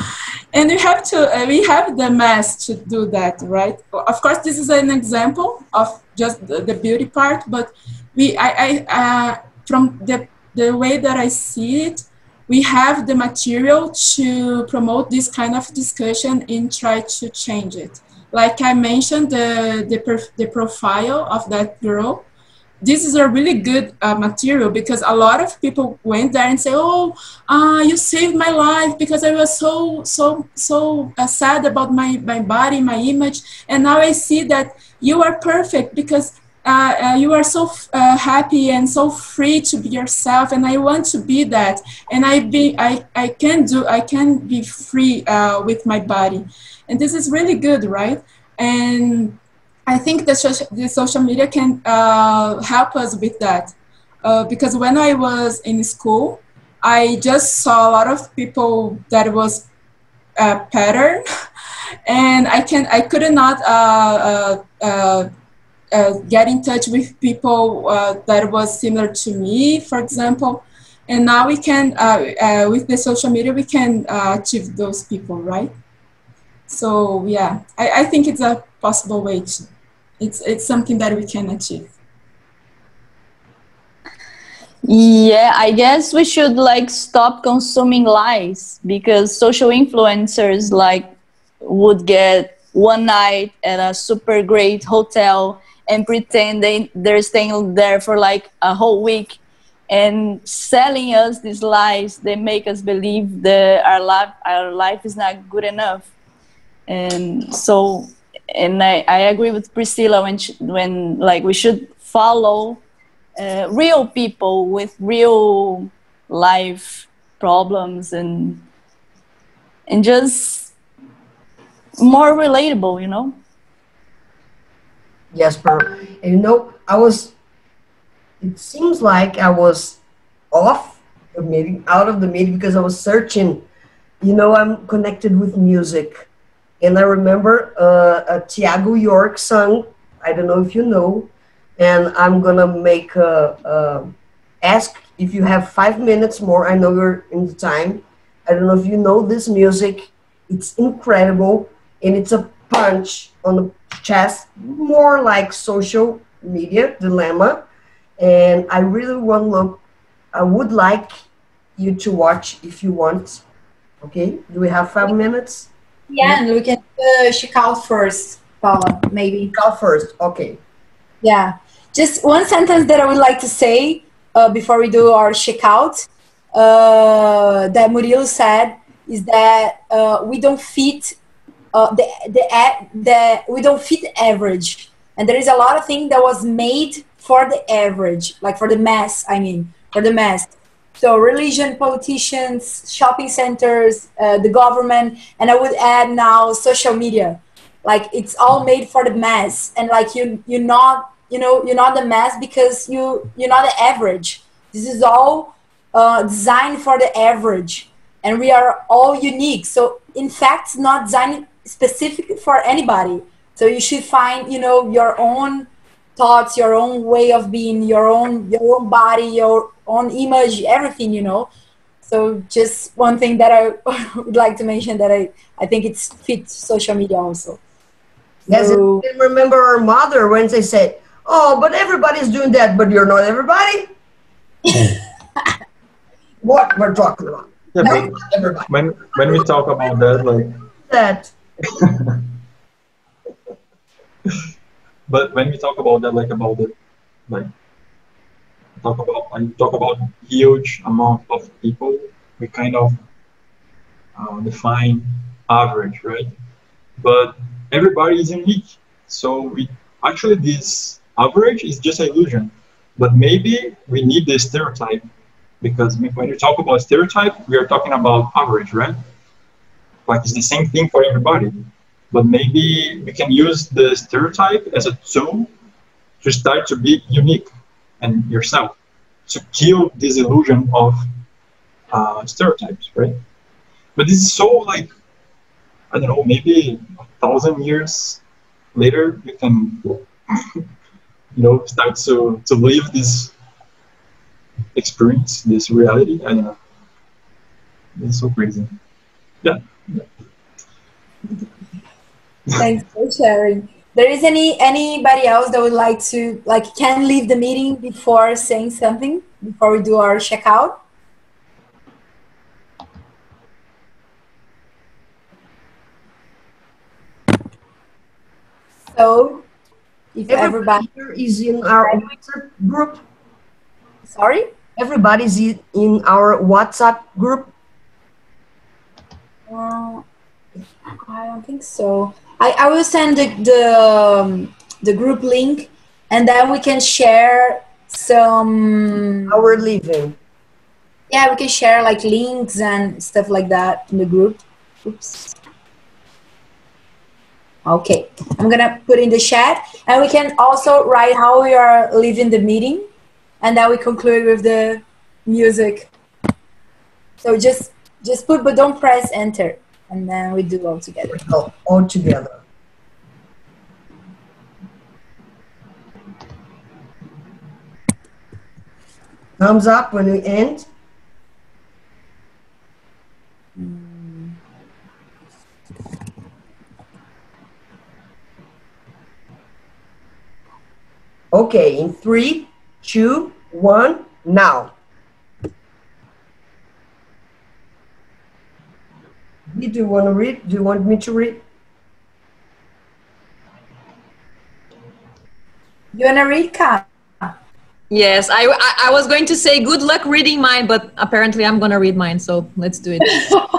and we have to uh, we have the mass to do that, right? Of course, this is an example of just the, the beauty part, but we I, I uh, from the the way that I see it, we have the material to promote this kind of discussion and try to change it. Like I mentioned, the the, perf the profile of that girl. This is a really good uh, material because a lot of people went there and say, oh, uh, you saved my life because I was so, so, so uh, sad about my, my body, my image. And now I see that you are perfect because uh, uh, you are so uh, happy and so free to be yourself. And I want to be that. And I, be, I, I, can, do, I can be free uh, with my body. And this is really good, right? And I think the social, the social media can uh, help us with that. Uh, because when I was in school, I just saw a lot of people that was uh, pattern, and I can I could not uh, uh, uh, uh, get in touch with people uh, that was similar to me, for example. And now we can, uh, uh, with the social media, we can uh, achieve those people, right? So yeah, I, I think it's a possible way to, it's, it's something that we can achieve. Yeah, I guess we should like stop consuming lies, because social influencers like would get one night at a super great hotel and pretend they, they're staying there for like a whole week and selling us these lies. They make us believe that our life, our life is not good enough. And so, and I, I agree with Priscilla when, she, when like we should follow uh, real people with real life problems and, and just more relatable, you know? Yes, Per. And you know, I was, it seems like I was off the meeting, out of the meeting, because I was searching. You know, I'm connected with music. And I remember uh, a Thiago York song, I don't know if you know, and I'm gonna make a, a, ask if you have five minutes more. I know you're in the time. I don't know if you know this music. It's incredible, and it's a punch on the chest, more like social media dilemma. And I really want to look, I would like you to watch if you want. Okay, do we have five minutes? Yeah, and we can uh, check out first, Paula, maybe. Check out first, okay. Yeah, just one sentence that I would like to say uh, before we do our checkout uh, that Murilo said is that uh, we don't fit uh, the, the, the, we don't fit average. And there is a lot of things that was made for the average, like for the mass, I mean, for the mass. So religion, politicians, shopping centers, uh, the government, and I would add now social media. Like it's all made for the mass, and like you, you're not, you know, you're not the mass because you, you're not the average. This is all uh, designed for the average, and we are all unique. So in fact, it's not designed specific for anybody. So you should find, you know, your own thoughts, your own way of being, your own, your own body, your own image, everything, you know. So just one thing that I would like to mention that I, I think it's fit social media also. Yes, So, and remember our mother when they said, oh, but everybody's doing that, but you're not everybody? What we're talking about. Yeah, No, but everybody. when when we talk about that, like That. But when we talk about that, like about the, like talk about, I talk about huge amount of people, we kind of uh, define average, right? But everybody is unique. So we actually this average is just an illusion. But maybe we need the stereotype, because when you talk about stereotype, we are talking about average, right? Like it's the same thing for everybody. But maybe we can use the stereotype as a tool to start to be unique and yourself, to kill this illusion of uh, stereotypes, right? But this is so like, I don't know, maybe a thousand years later, you can, you know, start to, to live this experience, this reality. I don't know. It's so crazy. Yeah. yeah. thanks for sharing. There is any anybody else that would like to, like, can leave the meeting before saying something, before we do our checkout? So, if everybody, everybody is in our WhatsApp group. Sorry? Everybody's in our WhatsApp group. Uh, I don't think so. I, I will send the the, um, the group link, and then we can share some. Our leaving. Yeah, we can share like links and stuff like that in the group. Oops. Okay, I'm gonna put in the chat, and we can also write how we are leaving the meeting, and then we conclude with the music. So just just put, but don't press enter. and then we do all together. All, all together. Thumbs up when we end. Okay, in three, two, one, now. Do you want to read? Do you want me to read? You want to read, Ka? Yes, I, I, I was going to say good luck reading mine, but apparently I'm going to read mine, so let's do it.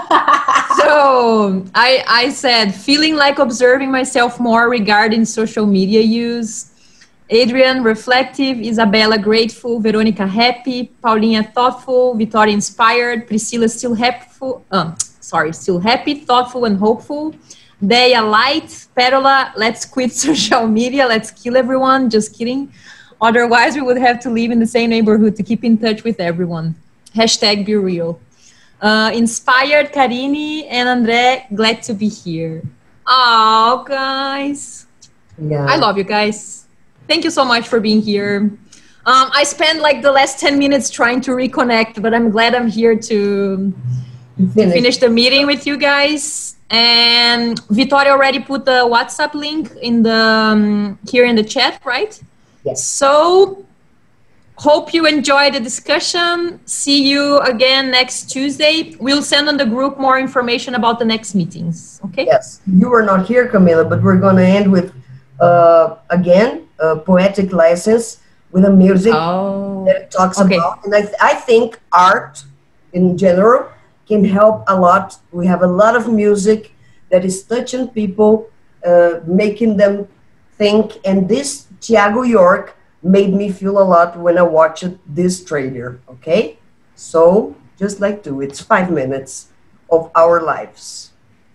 So I, I said, feeling like observing myself more regarding social media use. Adrian, reflective. Isabella, grateful. Veronica, happy. Paulinha, thoughtful. Victoria, inspired. Priscilla, still happy. Um, sorry, still happy, thoughtful, and hopeful. Dea, light. Perola, let's quit social media. Let's kill everyone. Just kidding. Otherwise, we would have to live in the same neighborhood to keep in touch with everyone. Hashtag be real. Uh, inspired, Karini and Andre, glad to be here. Oh, guys. Yeah. I love you guys. Thank you so much for being here. Um, I spent like the last ten minutes trying to reconnect, but I'm glad I'm here to finish, finish the meeting with you guys. And Victoria already put the WhatsApp link in the um, here in the chat, right? Yes. So hope you enjoyed the discussion. See you again next Tuesday. We'll send on the group more information about the next meetings. Okay? Yes. You were not here, Camila, but we're going to end with, uh, again, a poetic license with a music oh. that it talks okay. about. And I, th I think art in general can help a lot. We have a lot of music that is touching people, uh, making them think. And this Thiago York made me feel a lot when I watched this trailer, okay? So, just like two, it's five minutes of our lives.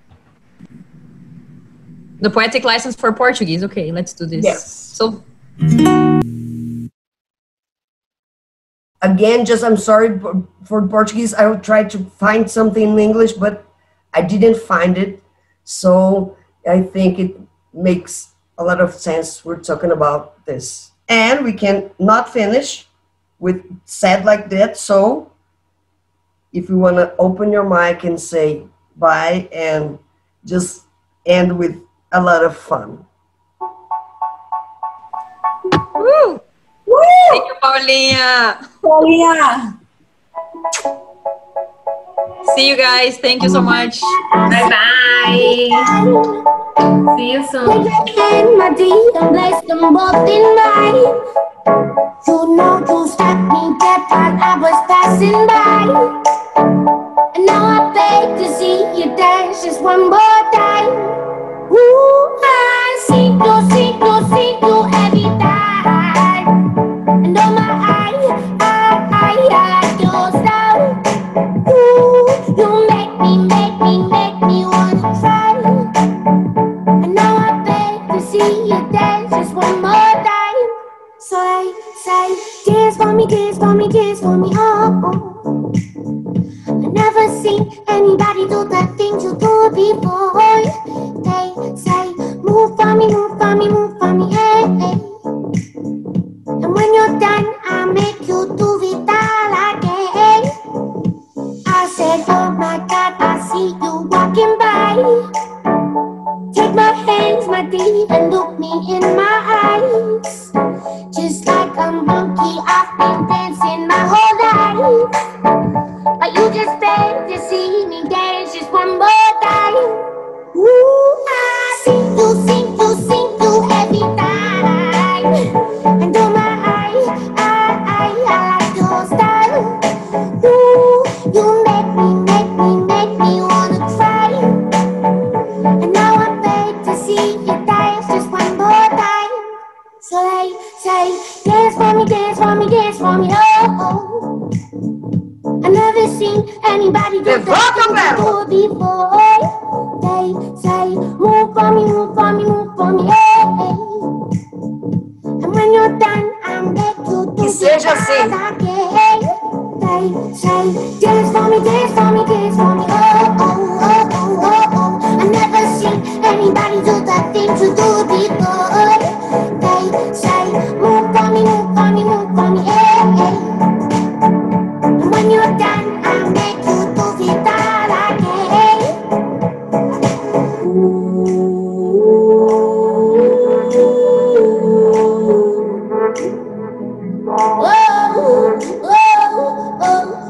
The poetic license for Portuguese. Okay, let's do this. Yes. So, again, just I'm sorry for Portuguese. I will try to find something in English, but I didn't find it. So I think it makes a lot of sense. We're talking about this. And we can not finish with said like that. So if you want to open your mic and say bye and just end with a lot of fun. Woo! Woo! Thank you, Paulinha. Paulinha. See you guys. Thank you so much. Bye bye. See you soon. My deed and place them both in mine. You know you stopped me dead while I was passing by. And now I beg to see you dance just one more time. Ooh, I see you, see you, see you every time. And oh my, I, I, I like your style. Ooh, you make me, make me, make me wanna try. And now I beg to see you dance just one more time. So I say, dance for me, dance for me, dance for me, oh, oh. I never seen anybody do the things you do before. They say, move for me, move for me, move for me, hey, hey. And when you're done, I'll make you do it all again. I said, oh my God, I see you walking by. Take my hands, my deed, and look me in my eyes. Just like a monkey, I've been dancing my whole life. But you just beg to see me dance just one more time. Ooh, I see you, see you, see you every time. And oh my, I, I, I, I like your style. Ooh, you make me, make me, make me wanna try. And now I beg to see you dance just one more time. So they say, dance for me, dance for me, dance for me, oh, oh. I never seen anybody do that before. They say, move for me, move for me, move for me, hey, hey. And when you're done, I'll make you do it again. They say, dance for me, dance for me, dance for me, oh, oh, oh, oh, oh. thing to do before. They say, move for me, move for me, move for me, hey, hey. And when you're done, I'll make you do it all again. Whoa, whoa,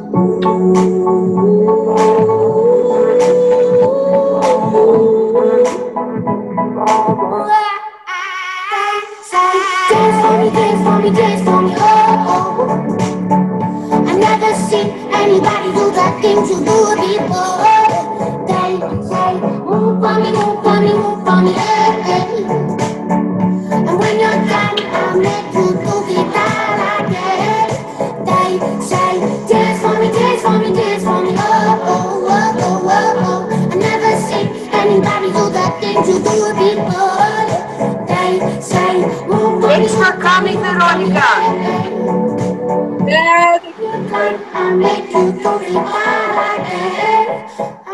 dance for me, dance for me, dance for me, oh, oh. I've never seen anybody do the things you do before. They say, move for me, move for me, move for me, hey, hey. And when you're done, I'll make you do it all again. They say, dance for me, dance for me, dance for me, oh, oh, oh, oh, oh, oh. I've never seen anybody do the things you do before. They say, move for Thanks me, for coming, Veronica. I'll make you do it all again.